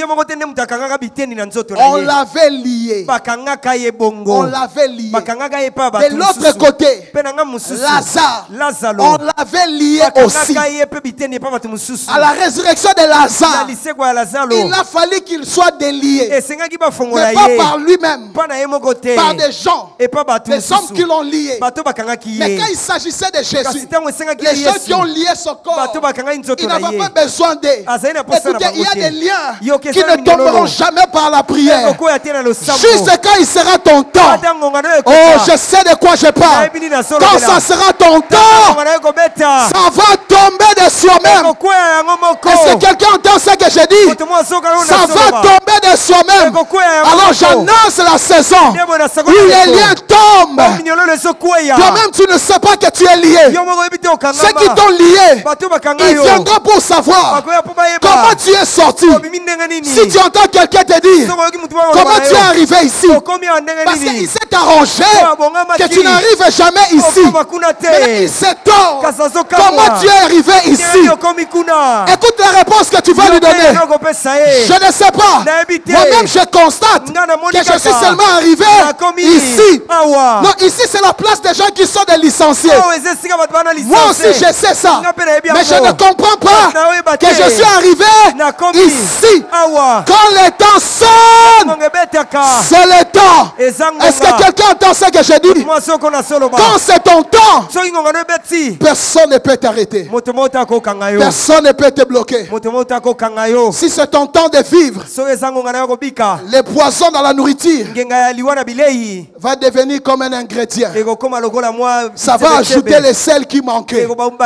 On l'avait lié. On l'avait lié. De l'autre côté, Lazare, on l'avait lié aussi. À la résurrection de Lazare, il a fallu qu'il soit délié. Mais pas par lui-même, par des gens, des hommes qui l'ont lié. Mais quand il s'agissait de Jésus, les gens qui ont lié son corps, il n'avait pas besoin d'eux. Écoutez, il y a des liens qui ne tomberont jamais par la prière. Juste quand il sera ton temps. Oh, je sais de quoi je parle. Quand ça sera ton temps, ça va tomber de soi-même. Est-ce que quelqu'un entend ce que je dis? Ça va tomber de soi-même. Alors j'annonce la saison où les liens tombent. Toi-même tu ne sais pas que tu es lié. Ceux qui t'ont lié, ils viendront pour savoir comment tu es sorti. Si tu entends quelqu'un te dire comment tu es arrivé ici, parce qu'il s'est arrangé que tu n'arrives jamais ici. Mais là, il s'étonne comment tu es arrivé ici. Écoute la réponse que tu vas lui donner. Je ne sais pas. Moi-même je constate que je suis seulement arrivé ici. Non, ici c'est la place des gens qui sont des licenciés. Moi aussi je sais ça. Mais je ne comprends pas que je suis arrivé ici. Quand le temps sonne, c'est le temps. Est-ce que quelqu'un entend ce que je dis? Quand c'est ton temps, personne ne peut t'arrêter. Personne ne peut te bloquer. Si c'est ton temps de vivre, le poison dans la nourriture va devenir comme un ingrédient. Ça va ajouter les sels qui manquaient.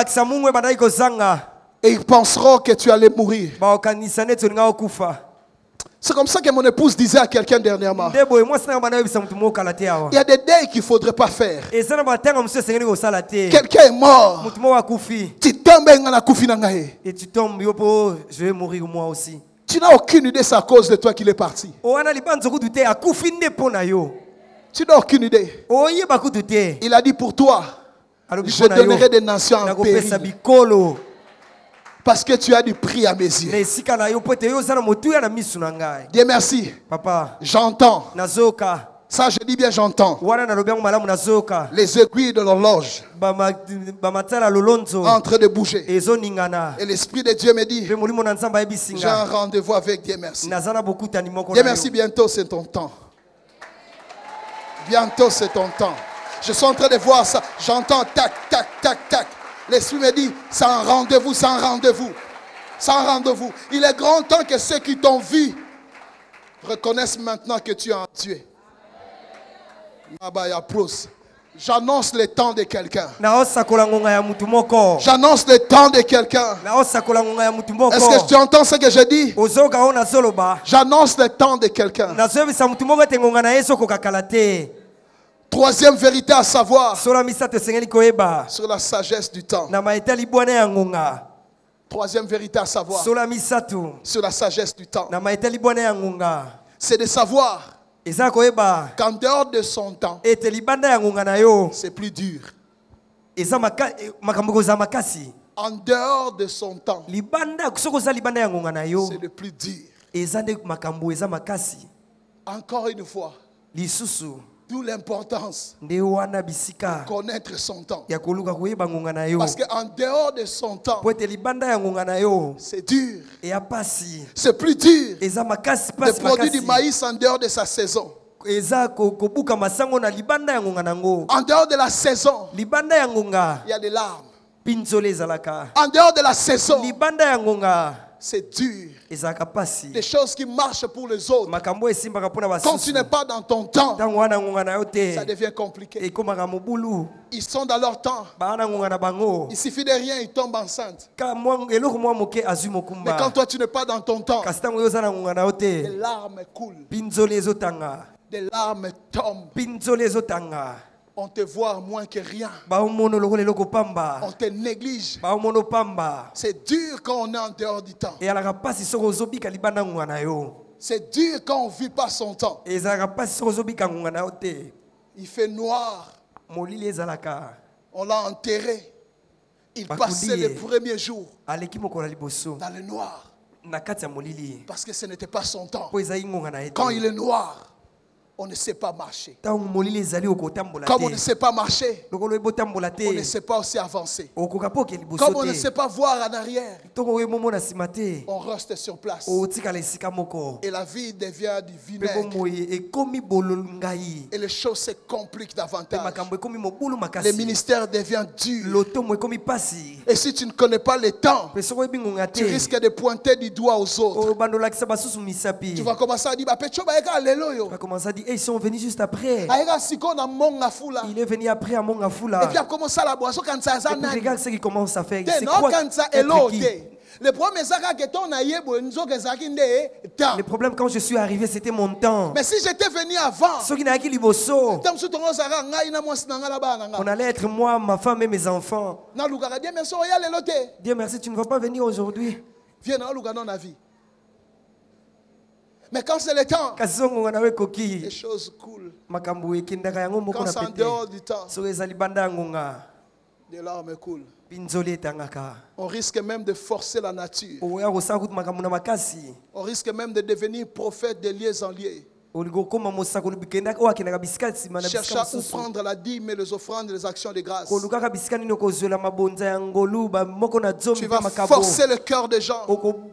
Et ils penseront que tu allais mourir. C'est comme ça que mon épouse disait à quelqu'un dernièrement. Il y a des deuils qu'il ne faudrait pas faire. Quelqu'un est mort. Tu tombes Et tu tombes, je vais mourir moi aussi. Tu n'as aucune idée, c'est à cause de toi qu'il est parti. Tu n'as aucune idée. Il a dit pour toi, je donnerai des nations en péril. Parce que tu as du prix à mes yeux. Dieu merci. Papa, j'entends. Ça, je dis bien j'entends. Les aiguilles de l'horloge en train de bouger. Et l'Esprit de Dieu me dit, j'ai un rendez-vous avec Dieu merci. Dieu merci, bientôt c'est ton temps. Bientôt c'est ton temps. Je suis en train de voir ça. J'entends tac, tac, tac, tac. L'Esprit me dit, c'est un rendez-vous, c'est un rendez-vous. Sans rendez-vous. Il est grand temps que ceux qui t'ont vu reconnaissent maintenant que tu es en Dieu. J'annonce le temps de quelqu'un. J'annonce le temps de quelqu'un. Est-ce que tu entends ce que je dis? J'annonce le temps de quelqu'un. Troisième vérité à savoir sur la sagesse du temps. Troisième vérité à savoir sur la sagesse du temps. C'est de savoir qu'en dehors de son temps, c'est plus dur. En dehors de son temps, c'est le plus dur. Encore une fois, d'où l'importance de connaître son temps. Parce qu'en dehors de son temps, c'est dur. C'est plus dur de produire du maïs en dehors de sa saison. En dehors de la saison, il y a des larmes. En dehors de la saison, c'est dur. Des choses qui marchent pour les autres. Quand tu n'es pas dans ton temps, ça devient compliqué. Ils sont dans leur temps. Il suffit de rien, ils tombent enceintes. Mais quand toi tu n'es pas dans ton temps, des larmes coulent. Des larmes tombent. On te voit moins que rien. On te néglige. C'est dur quand on est en dehors du temps. C'est dur quand on ne vit pas son temps. Il fait noir. On l'a enterré. Il passait les premiers jours dans le noir. Parce que ce n'était pas son temps. Quand il est noir, on ne sait pas marcher. Comme on ne sait pas marcher, on ne sait pas aussi avancer. Comme on ne sait pas voir en arrière, on reste sur place. Et la vie devient du vinaigre. Et les choses se compliquent davantage. Le ministère devient dur. Et si tu ne connais pas le temps, tu risques de pointer du doigt aux autres. Tu vas commencer à dire, ils sont venus juste après. Il est venu après à Mongafula. Et puis il a commencé à la boisson quand ça a regarde ce qu'il commence à faire. C'est quoi être qui? Le problème quand je suis arrivé, c'était mon temps. Mais si j'étais venu avant, on allait être moi, ma femme et mes enfants. Dieu merci, tu ne vas pas venir aujourd'hui. Viens dans la vie. Mais quand c'est le temps, les choses coulent. Quand c'est en dehors du temps, des larmes coulent. On risque même de forcer la nature. On risque même de devenir prophète de lieu en lieu. Cherche à prendre la dîme et les offrandes et les actions de grâce. Tu vas forcer le cœur des gens.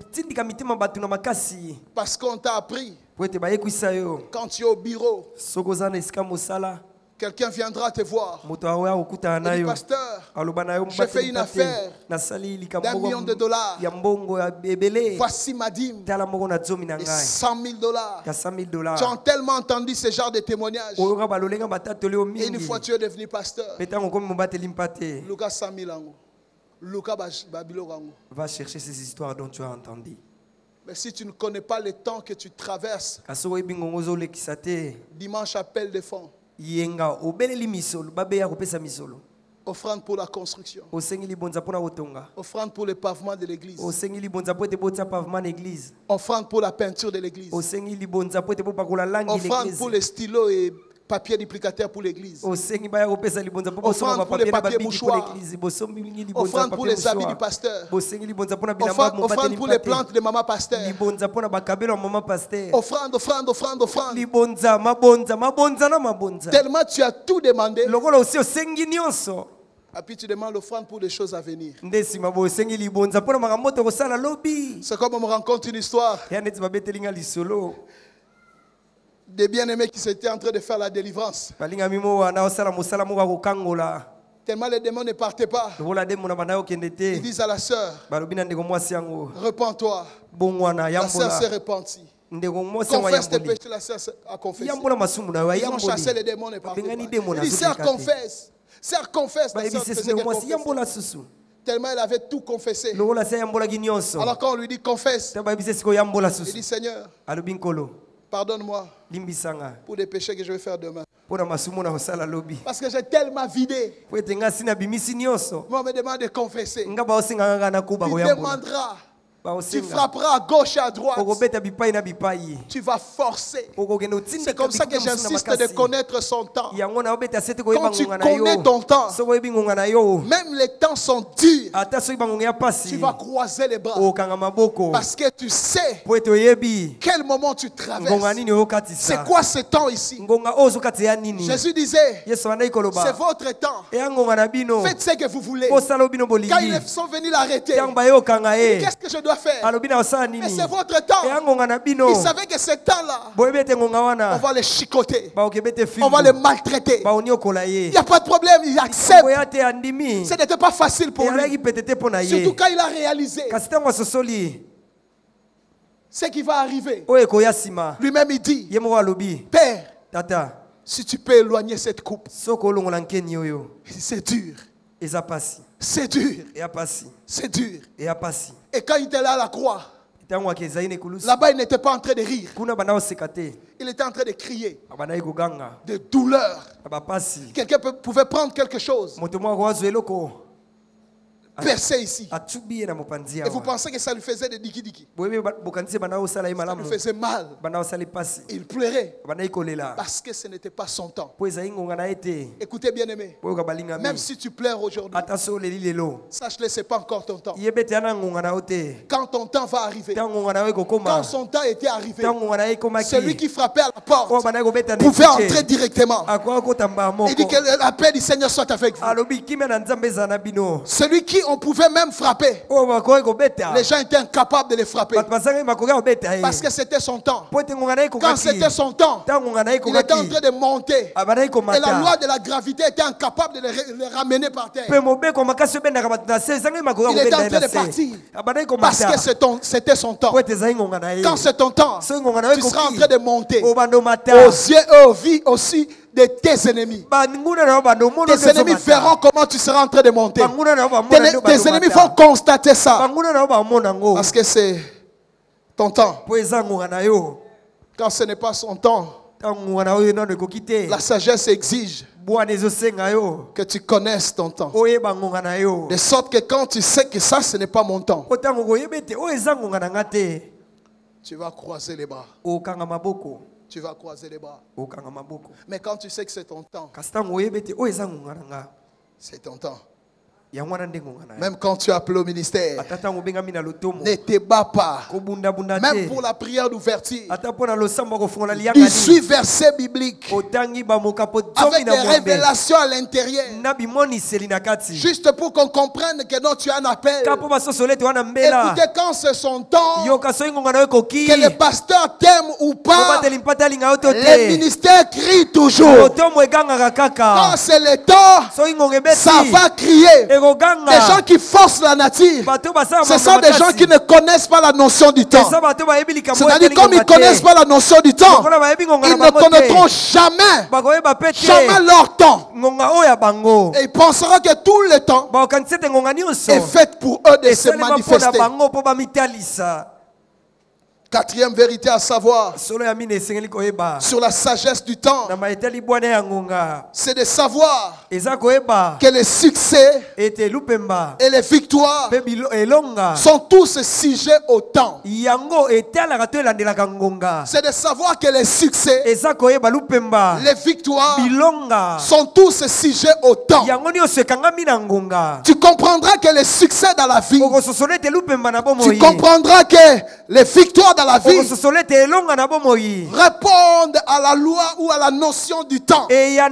Parce qu'on t'a appris. Quand tu es au bureau, quelqu'un viendra te voir. Il dit, pasteur, j'ai fait une affaire d'$1 million. Voici ma dîme. Et $100,000. Tu as tellement entendu ce genre de témoignages. Et une fois tu es devenu pasteur. Lucas 100,000. Va chercher ces histoires dont tu as entendu. Mais si tu ne connais pas le temps que tu traverses, dimanche appel de fonds. Offrande pour la construction. Offrande pour le pavement de l'église. Offrande pour la peinture de l'église. Offrande pour les stylos et papier duplicateur pour l'église. Offrande pour les papiers mouchoirs. Offrande pour les habits du pasteur. Offrande pour les plantes de maman pasteur. Offrande. Tellement tu as tout demandé. Et puis tu demandes l'offrande pour des choses à venir. C'est comme on me rencontre une histoire des bien-aimés qui étaient en train de faire la délivrance. Tellement les démons ne partaient pas. Ils disent à la sœur, repens-toi. La sœur s'est repentie. Confesse tes péchés, la sœur a confessé. Ils ont chassé les démons et partaient pas. Il dit, sœur, confesse. Sœur, confesse. La sœur faisait que confesser. Tellement elle avait tout confessé. Alors quand on lui dit confesse, il dit, Seigneur, pardonne-moi pour les péchés que je vais faire demain. Parce que j'ai tellement vidé. Moi, on me demande de confesser. Il demandera. Tu frapperas à gauche et à droite. Tu vas forcer. C'est comme ça que j'insiste de connaître son temps. Quand tu connais ton temps, même les temps sont durs, tu vas croiser les bras. Parce que tu sais quel moment tu traverses. C'est quoi ce temps ici? Jésus disait, c'est votre temps. Faites ce que vous voulez. Quand ils sont venus l'arrêter, qu'est-ce que je dois faire? Mais c'est votre temps. Ils savaient que ce temps-là, on va les chicoter, on va les maltraiter. Il n'y a pas de problème, il accepte. Ce n'était pas facile pour lui. Surtout quand il a réalisé ce qui va arriver. Lui-même il dit, Père, si tu peux éloigner cette coupe. C'est dur. C'est dur. C'est dur. Et quand il était là à la croix, là-bas il n'était pas en train de rire. Il était en train de crier de douleur. Quelqu'un pouvait prendre quelque chose, percer ici. Et vous pensez que ça lui faisait des diki-diki? Ça lui faisait mal. Il pleurait parce que ce n'était pas son temps. Écoutez bien aimé, même si tu pleures aujourd'hui, sache-le, ce n'est pas encore ton temps. Quand ton temps va arriver, quand son temps était arrivé, celui qui frappait à la porte pouvait entrer directement. Il dit que la paix du Seigneur soit avec vous. Celui qui on pouvait même frapper, les gens étaient incapables de les frapper parce que c'était son temps. Quand c'était son temps, il était en train de monter et la loi de la gravité était incapable de les ramener par terre. Il était en train de partir parce que c'était son temps. Quand c'est ton temps, tu seras en train de monter aux yeux et aux vies aussi de tes ennemis. Tes ennemis verront comment tu seras en train de monter. Tes ennemis vont constater ça. Parce que c'est ton temps. Quand ce n'est pas son temps, la sagesse exige que tu connaisses ton temps. De sorte que quand tu sais que ça, ce n'est pas mon temps, tu vas croiser les bras. Tu vas croiser les bras. Mais quand tu sais que c'est ton temps, c'est ton temps. Même quand tu appelles au ministère, ne te bats pas. Même pour la prière d'ouverture, il suit verset biblique avec des révélations à l'intérieur, juste pour qu'on comprenne que non, tu as un appel. Écoutez, quand c'est son temps, que le pasteur t'aime ou pas, le ministère crie toujours. Quand c'est le temps, ça va crier. Les gens qui forcent la nature, ce sont des gens qui ne connaissent pas la notion du temps. C'est-à-dire, comme ils ne connaissent pas la notion du temps, ils ne connaîtront jamais leur temps. Et ils penseront que tout le temps est fait pour eux de se manifester. Quatrième vérité à savoir sur la sagesse du temps, c'est de savoir que les succès et les victoires sont tous sujets au temps. C'est de savoir que les succès, les victoires sont tous sujets au temps. Tu comprendras que les succès dans la vie, tu comprendras que les victoires dans la vie répondent à la loi ou à la notion du temps.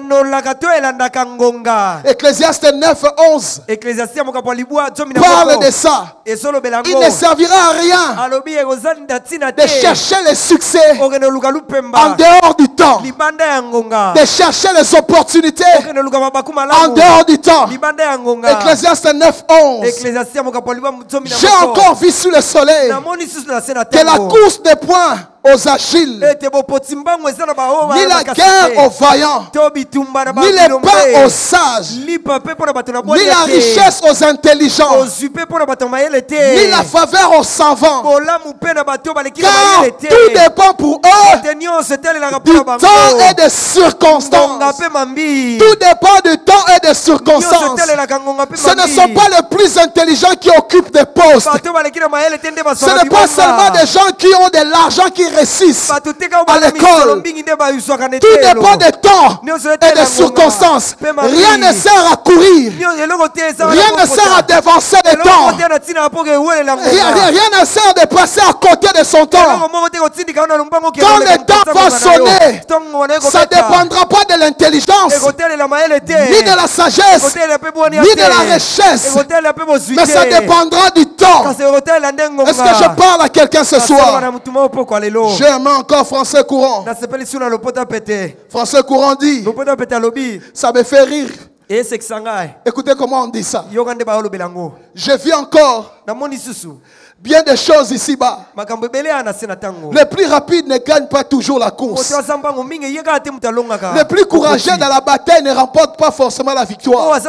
Ecclésiaste 9:11 parle de ça. Il ne servira à rien de chercher les succès en dehors du temps, de chercher les opportunités en dehors du temps. Ecclésiaste 9:11. J'ai encore vu sous le soleil que la course des points aux agiles, ni la guerre aux vaillants, ni les pains aux sages, ni la richesse aux intelligents, ni la faveur aux savants, car tout dépend pour eux du temps et des circonstances. Tout dépend du temps et des circonstances. Ce ne sont pas les plus intelligents qui occupent des postes. Ce n'est pas seulement des gens qui ont de l'argent qui réussissent à l'école. Tout dépend des temps et des circonstances. Rien ne sert à courir. Rien ne sert à dévancer le temps. Rien ne sert de passer à côté de son temps. Quand le temps va sonner, ça ne dépendra pas de l'intelligence, ni de la sagesse, ni de la richesse, mais ça dépendra du temps. Est-ce que je parle à quelqu'un ce soir? J'aime encore français courant. Français courant dit, ça me fait rire. Écoutez comment on dit ça. Je vis encore bien des choses ici-bas. Les plus rapides ne gagnent pas toujours la course. Les plus courageux dans la bataille ne remportent pas forcément la victoire.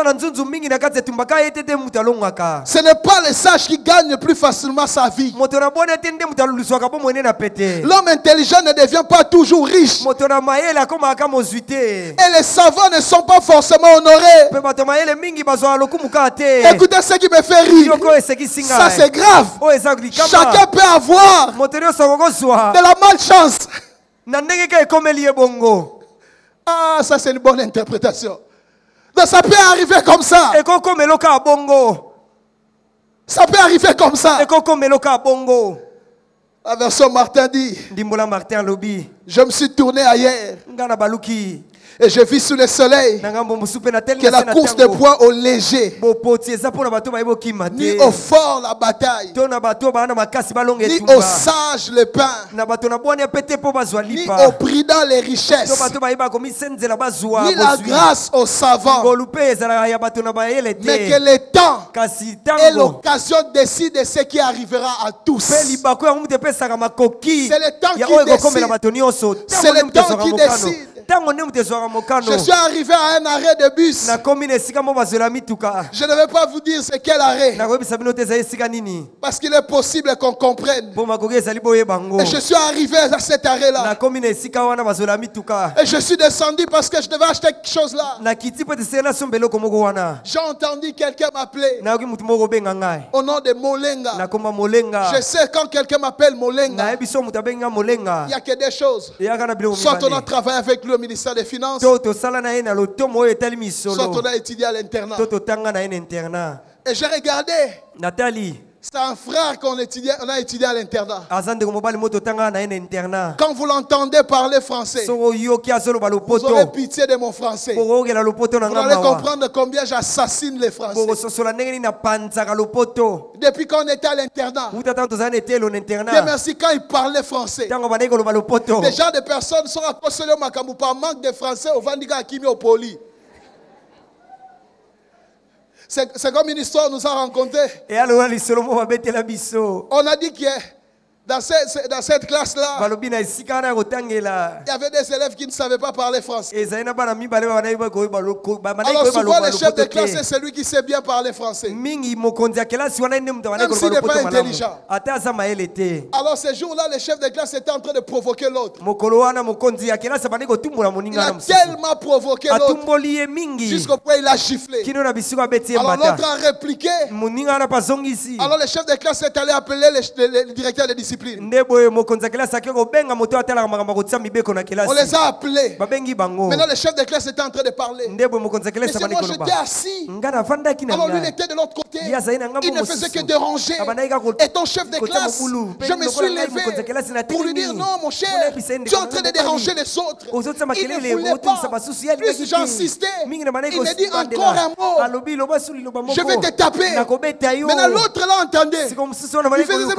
Ce n'est pas les sages qui gagnent plus facilement sa vie. L'homme intelligent ne devient pas toujours riche. Et les savants ne sont pas forcément honorés. Écoutez ce qui me fait rire. Ça c'est grave. Chacun peut avoir de la malchance. Ah, ça c'est une bonne interprétation. Donc ça peut arriver comme ça. Ça peut arriver comme ça. La version Martin dit, je me suis tourné ailleurs et je vis sous le soleil que la course des points au léger, ni au fort la bataille, ni au sage le pain, ni au prudent les richesses, ni la grâce aux savants, mais que le temps et l'occasion décident de ce qui arrivera à tous. C'est le temps qui décide. C'est le temps qui décide. Je suis arrivé à un arrêt de bus. Je ne vais pas vous dire c'est quel arrêt, parce qu'il est possible qu'on comprenne. Et je suis arrivé à cet arrêt-là. Et je suis descendu parce que je devais acheter quelque chose là. J'ai entendu quelqu'un m'appeler au nom de Molenga. Je sais quand quelqu'un m'appelle Molenga, il n'y a que des choses. Soit on a travaillé avec lui au ministère des Finances, soit on a étudié à l'internat. Et j'ai regardé, c'est un frère qu'on a étudié à l'internat. Quand vous l'entendez parler français, vous aurez pitié de mon français. Vous allez comprendre combien j'assassine les Français. Depuis qu'on était à l'internat, Dieu merci, quand ils parlaient français, déjà des personnes sont à cause de Makambu par manque de français au Vandiga Akimi au Poli. C'est comme une histoire nous a rencontré. On a dit que dans cette classe-là, il y avait des élèves qui ne savaient pas parler français. Alors souvent le chef de classe c'est celui qui sait bien parler français, même s'il n'est pas intelligent. Alors ce jour-là, le chef de classe était en train de provoquer l'autre. Il a tellement provoqué l'autre jusqu'au point il a giflé. Alors l'autre a répliqué. Alors le chef de classe est allé appeler le directeur de discipline. discipline. On les a appelés. Maintenant, le chef de classe était en train de parler. Mais c'est moi, j'étais assis. Alors lui, il était de l'autre côté. Il ne faisait que déranger. Et ton chef de classe, je me suis levé pour lui dire, non, mon cher, tu es en train de déranger les autres. Il ne voulait pas. Plus j'insistais, il me dit encore un mot. Je vais te taper. Maintenant, l'autre là entendait. Il faisait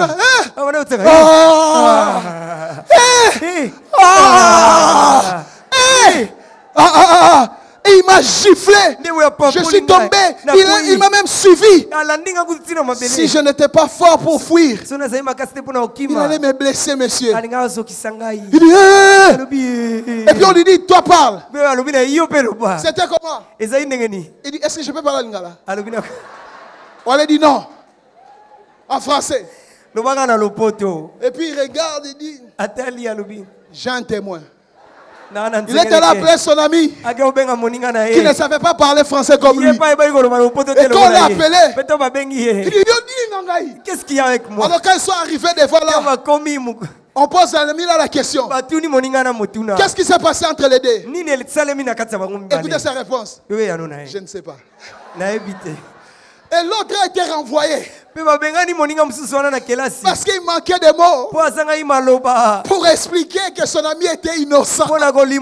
et il m'a giflé. Je suis tombé. Il m'a même suivi. Si je n'étais pas fort pour fuir, il allait me blesser, monsieur. Il dit, et puis on lui dit, toi parle. C'était comment? Il dit, est-ce que je peux parler à Lingala? On lui dit non. En français. Et puis il regarde et dit, j'ai un témoin. Il était là appelé son ami qui ne savait pas parler français comme lui. Et quand on l'a appelé, il dit, qu'est-ce qu'il y a avec moi? Alors quand ils sont arrivés devant là, on pose à l'ami là la question. Qu'est-ce qui s'est passé entre les deux? Écoutez sa réponse. Je ne sais pas. Et l'autre a été renvoyé. Parce qu'il manquait de mots pour expliquer que son ami était innocent. Alors quand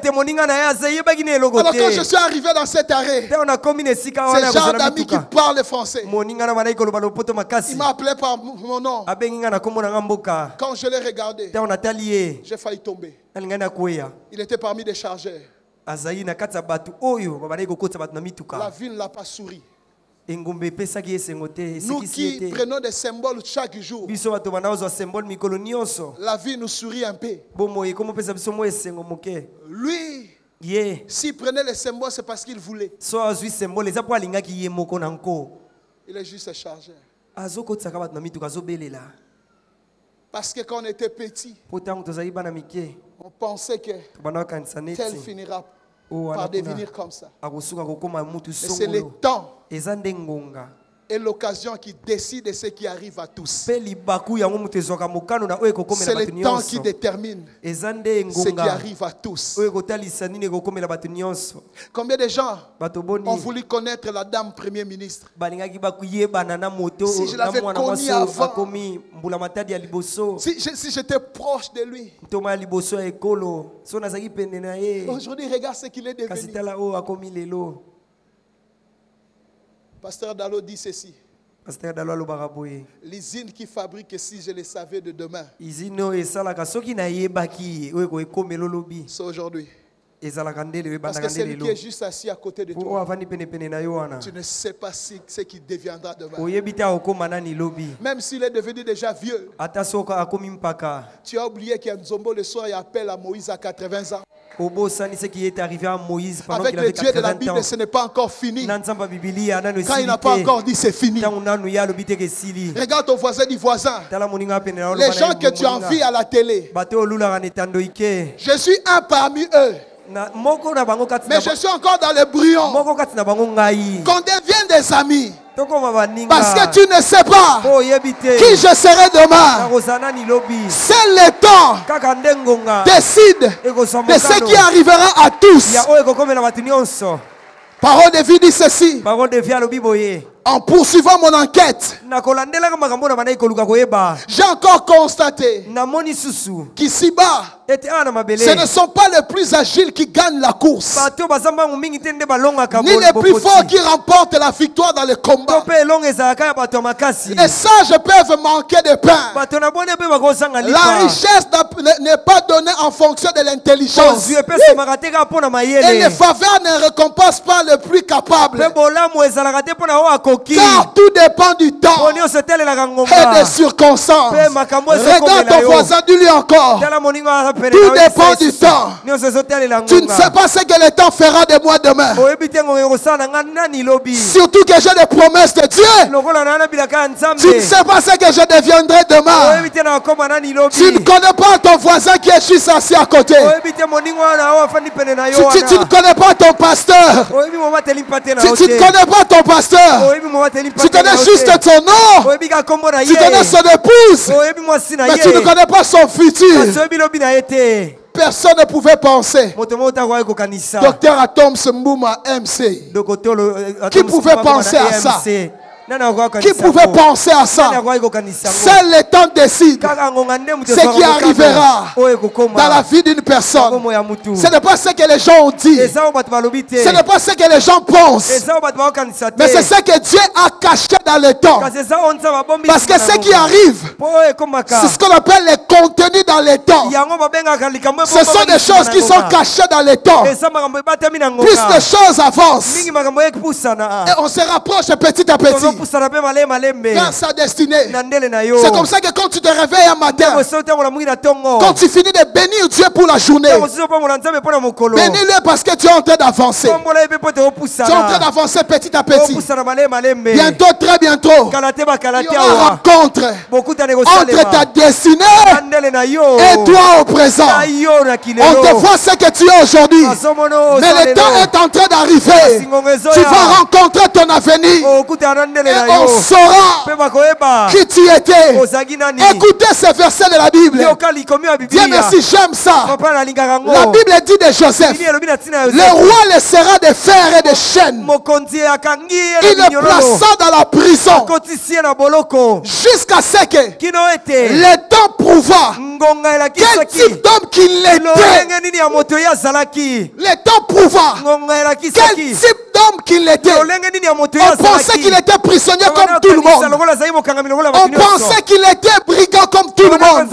je suis arrivé dans cet arrêt, c'est genre d'amis qui parle français. Il m'a appelé par mon nom. Quand je l'ai regardé, j'ai failli tomber. Il était parmi des chargeurs. La vie ne l'a pas souri. Nous qui prenons des symboles chaque jour, la vie nous sourit un peu. Lui, s'il prenait les symboles, c'est parce qu'il voulait. Il est juste chargé. Parce que quand on était petit, on pensait que tel finira par devenir comme ça. Mais c'est le temps et l'occasion qui décide ce qui arrive à tous. C'est le temps qui détermine ce qui arrive à tous. Combien de gens ont voulu connaître la dame Premier ministre? Si je l'avais connue avant, si j'étais proche de lui. Aujourd'hui, regarde ce qu'il est devenu. Pasteur Dalo dit ceci. L'usine qui fabrique, si je le savais de demain, c'est aujourd'hui. Parce que celui qui est juste assis à côté de toi, tu ne sais pas ce qui deviendra demain. Même s'il est devenu déjà vieux, tu as oublié qu'il y a un Nzombo le soir et appelle à Moïse à 80 ans. Avec le Dieu de la Bible, ce n'est pas encore fini. Quand il n'a pas encore dit c'est fini. Regarde ton voisin du voisin. Les gens que tu envies à la télé. Je suis un parmi eux. Mais je suis encore dans le brouillon. Qu'on devienne des amis. Parce que tu ne sais pas qui je serai demain. C'est le temps. Décide de ce qui arrivera à tous. Parole de vie dit ceci. En poursuivant mon enquête, j'ai encore constaté qu'ici-bas, ce ne sont pas les plus agiles qui gagnent la course, ni les plus forts qui remportent la victoire dans le combat. Et ça, je peux manquer de pain. La richesse n'est pas donnée en fonction de l'intelligence. Et les faveurs ne récompensent pas le plus capable. Car tout dépend du temps et des circonstances. Regarde ton voisin, dis-lui encore. Tout dépend du temps. Tu ne sais pas ce que le temps fera de moi demain. Surtout que j'ai des promesses de Dieu. Tu ne sais pas ce que je deviendrai demain. Tu ne connais pas ton voisin qui est juste assis à côté. Tu ne connais pas ton pasteur. Tu ne connais pas ton pasteur. Tu connais juste ton nom. Tu connais son épouse. Mais tu ne connais pas son futur. Personne ne pouvait penser. Docteur Atom Mbouma MC. Qui pouvait penser à ça? Qui pouvait penser à ça? Seul le temps décide ce qui arrivera dans la vie d'une personne. Ce n'est pas ce que les gens ont dit. Ce n'est pas ce que les gens pensent. Mais c'est ce que Dieu a caché dans le temps. Parce que ce qui arrive, c'est ce qu'on appelle les contenus dans le temps. Ce sont des choses qui sont cachées dans le temps. Plus les choses avancent, et on se rapproche petit à petit vers sa destinée. C'est comme ça que quand tu te réveilles un matin, quand tu finis de bénir Dieu pour la journée, bénis-le parce que tu es en train d'avancer. Tu es en train d'avancer petit à petit. Bientôt, très bientôt, il y aura une rencontre entre ta destinée et toi au présent. On te voit ce que tu es aujourd'hui, mais le temps est en train d'arriver. Tu vas rencontrer ton avenir et on saura qui tu étais. Écoutez ces versets de la Bible. Dieu merci, j'aime ça. La Bible dit de Joseph, le roi le sera de fer et de chaînes. Il le plaça dans la prison jusqu'à ce que le temps prouva quel type d'homme qu'il était. Le temps prouva quel type d'homme qu'il était. On pensait qu'il était prisonnier comme tout le monde. On pensait qu'il était brigand comme tout le monde.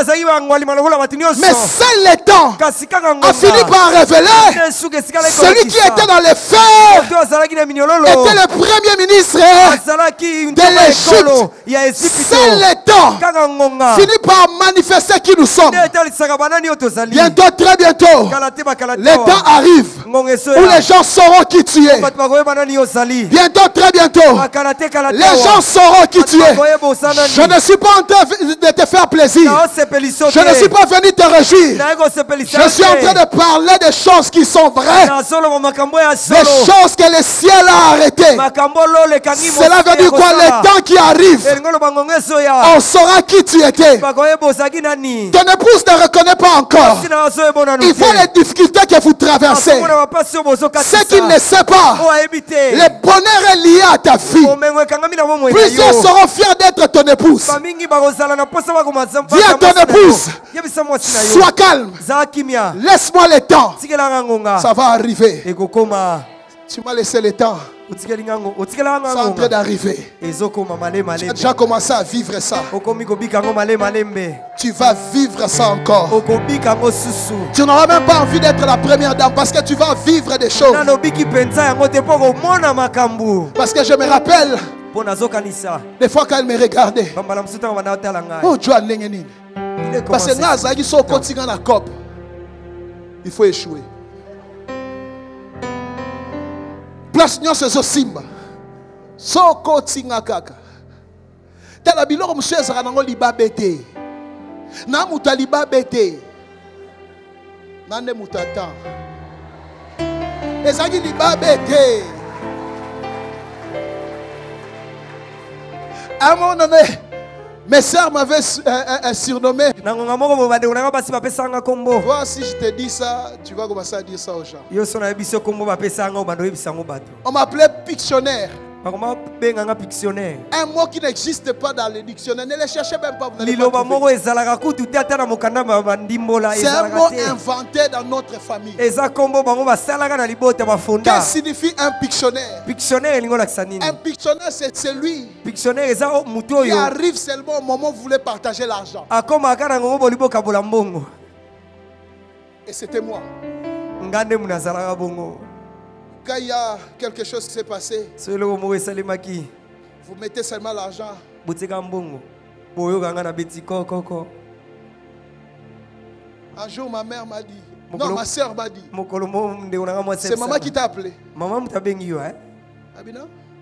Mais seul le temps a fini par révéler celui qui était dans les fers était le premier ministre de l'Égypte. Seul le temps finit par manifester qui nous sommes. Bientôt, très bientôt, le temps arrive où les gens sauront qui tu es. Bientôt, très bientôt, les gens sauront qui tu es. Je ne suis pas en train de te faire plaisir. Je ne suis pas venu te réjouir. Je suis en train de parler des choses qui sont vraies. Des choses que le ciel a arrêtées. Cela veut dire quoi? Le temps qui arrive, on saura qui tu étais. Ton épouse ne reconnaît pas encore. Il faut les difficultés que vous traversez. Ce qu'il ne sait pas, le bonheur est lié à ta vie. Plusieurs seront fiers d'être ton épouse. Dis à ton épouse, sois calme. Laisse-moi le temps. Ça va arriver. Tu m'as laissé le temps. C'est en train d'arriver. Tu as déjà commencé à vivre ça. Tu vas vivre ça encore. Tu n'auras même pas envie d'être la première dame parce que tu vas vivre des choses. Parce que je me rappelle des fois quand elle me regardait. Oh, Dieu, parce que il faut échouer. Place nyonso zo simba soko tinga kaka tala biloko monsieur ezaka nango libabe te na mutu alibabe te na nde mutu atan ezalaki libabe te. À un moment donné, mes sœurs m'avaient surnommé. Toi, si je te dis ça, tu vas commencer à dire ça aux gens. On m'appelait Pictionnaire. Un mot qui n'existe pas dans le dictionnaire. Ne le cherchez même pas. C'est un mot inventé dans notre famille. Qu'est-ce que signifie un pictionnaire? Un pictionnaire, c'est celui qui arrive seulement au moment où vous voulez partager l'argent. Et c'était moi. Quand il y a quelque chose qui s'est passé, vous mettez seulement l'argent. Un jour, ma mère m'a dit, non, ma soeur m'a dit, c'est maman qui t'a appelé. Maman t'a béni, hein? Abina?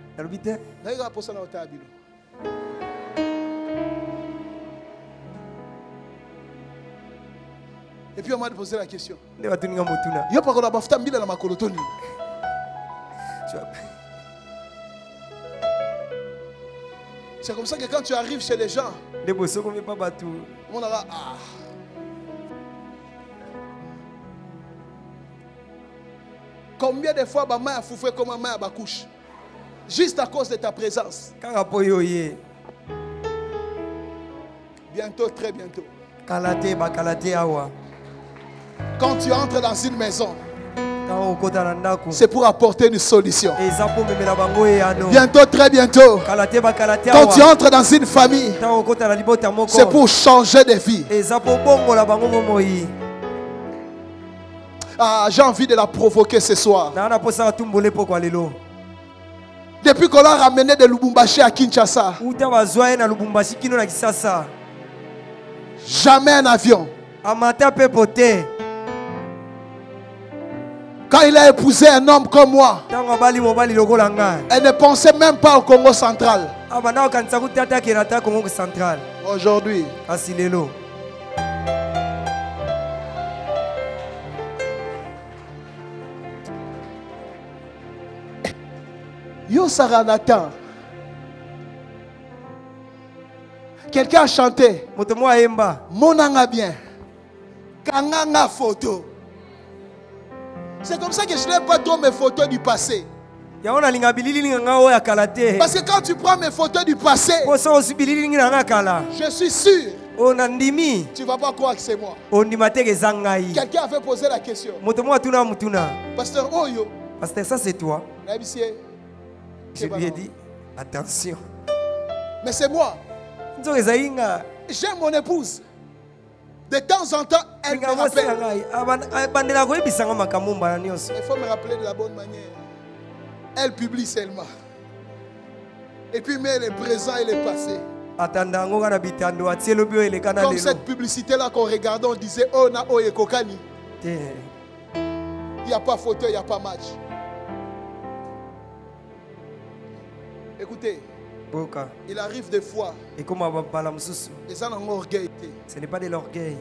Et puis on m'a posé la question. Yo pas qu'on a bafta mbila na makolotoni. C'est comme ça que quand tu arrives chez les gens, on aura Combien de fois maman a fouffé comme maman a couche juste à cause de ta présence. Bientôt, très bientôt. Quand tu entres dans une maison, c'est pour apporter une solution. Bientôt, très bientôt. Quand tu entres dans une famille, c'est pour changer de vie. J'ai envie de la provoquer ce soir. Depuis qu'on l'a ramené de Lubumbashi à Kinshasa, jamais un avion. Quand il a épousé un homme comme moi, elle ne pensait même pas au Congo central. Aujourd'hui, Yo Saranatan. Quelqu'un a chanté. Monanga bien. Kanganga photo. C'est comme ça que je n'ai pas trop mes photos du passé. Parce que quand tu prends mes photos du passé, je suis sûr, tu ne vas pas croire que c'est moi. Quelqu'un avait posé la question. Pasteur Oyo. Pasteur, ça c'est toi. Je lui ai dit, attention. Mais c'est moi. J'aime mon épouse. De temps en temps, elle me rappelle. Il faut me rappeler de la bonne manière. Elle publie seulement. Et puis met le présent et le passé. Comme cette publicité-là qu'on regardait, on disait oh na oye kokani. Il n'y a pas photo, il n'y a pas match. Écoutez, il arrive des fois. Et ça n'a pas orgueil. Ce n'est pas de l'orgueil.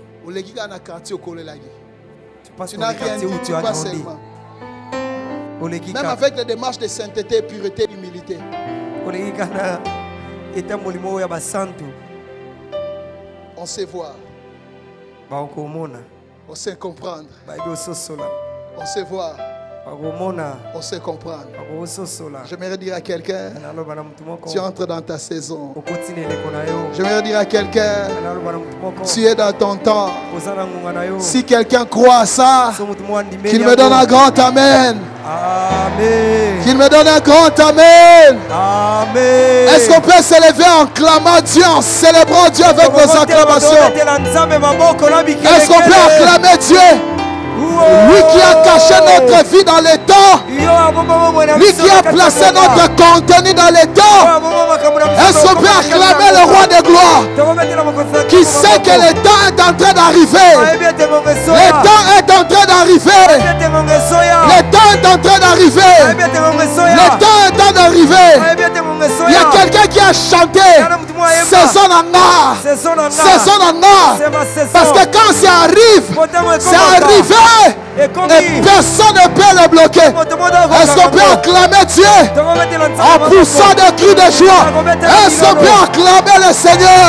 Tu n'as rien dit, tu passes seulement. Même avec les démarches de sainteté, pureté, d'humilité. On sait voir. On sait comprendre. On sait voir. On sait comprendre. J'aimerais dire à quelqu'un, tu entres dans ta saison. J'aimerais dire à quelqu'un, tu es dans ton temps. Si quelqu'un croit à ça, qu'il me donne un grand amen. Qu'il me donne un grand amen. Est-ce qu'on peut s'élever en clamant Dieu, en célébrant Dieu avec nos acclamations? Est-ce qu'on peut acclamer Dieu? Lui qui a caché notre vie dans les temps, lui qui a placé notre contenu dans les temps. Est-ce qu'on peut acclamer le roi de gloire qui sait que le temps est en train d'arriver? Le temps est en train d'arriver. Le temps est en train d'arriver. Le temps est en train d'arriver. Il y a quelqu'un qui a chanté saison en art. Saison en art. Parce que quand ça arrive, c'est arrivé. Et personne ne peut le bloquer. Est-ce qu'on peut acclamer Dieu en poussant des cris de joie? Est-ce qu'on peut acclamer le Seigneur?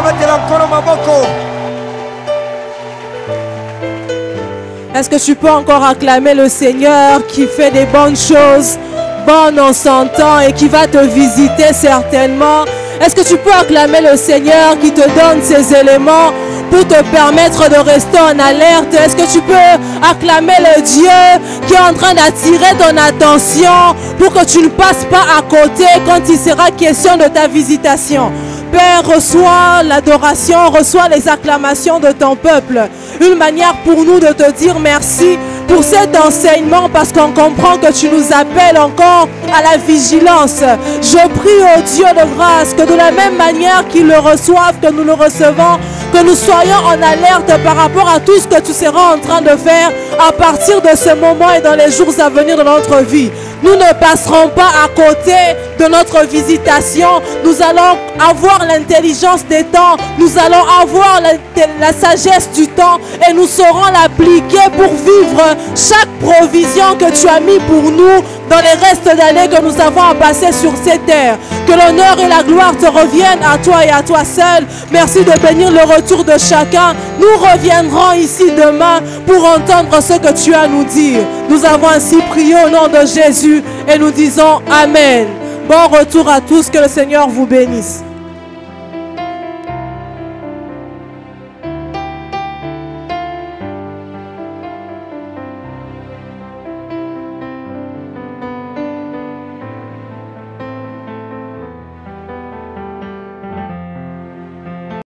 Est-ce que tu peux encore acclamer le Seigneur qui fait des bonnes choses, bonnes en son temps et qui va te visiter certainement? Est-ce que tu peux acclamer le Seigneur qui te donne ces éléments pour te permettre de rester en alerte? Est-ce que tu peux acclamer le Dieu qui est en train d'attirer ton attention pour que tu ne passes pas à côté quand il sera question de ta visitation? Père, reçois l'adoration, reçois les acclamations de ton peuple. Une manière pour nous de te dire merci pour cet enseignement, parce qu'on comprend que tu nous appelles encore à la vigilance. Je prie au Dieu de grâce que de la même manière qu'ils le reçoivent, que nous le recevons, que nous soyons en alerte par rapport à tout ce que tu seras en train de faire à partir de ce moment et dans les jours à venir de notre vie. Nous ne passerons pas à côté de notre visitation. Nous allons avoir l'intelligence des temps. Nous allons avoir la sagesse du temps et nous saurons l'appliquer pour vivre chaque provision que tu as mis pour nous dans les restes d'années que nous avons à passer sur cette terre. Que l'honneur et la gloire te reviennent à toi et à toi seul. Merci de bénir le retour de chacun. Nous reviendrons ici demain pour entendre ce que tu as à nous dire. Nous avons ainsi prié au nom de Jésus et nous disons Amen. Bon retour à tous, que le Seigneur vous bénisse.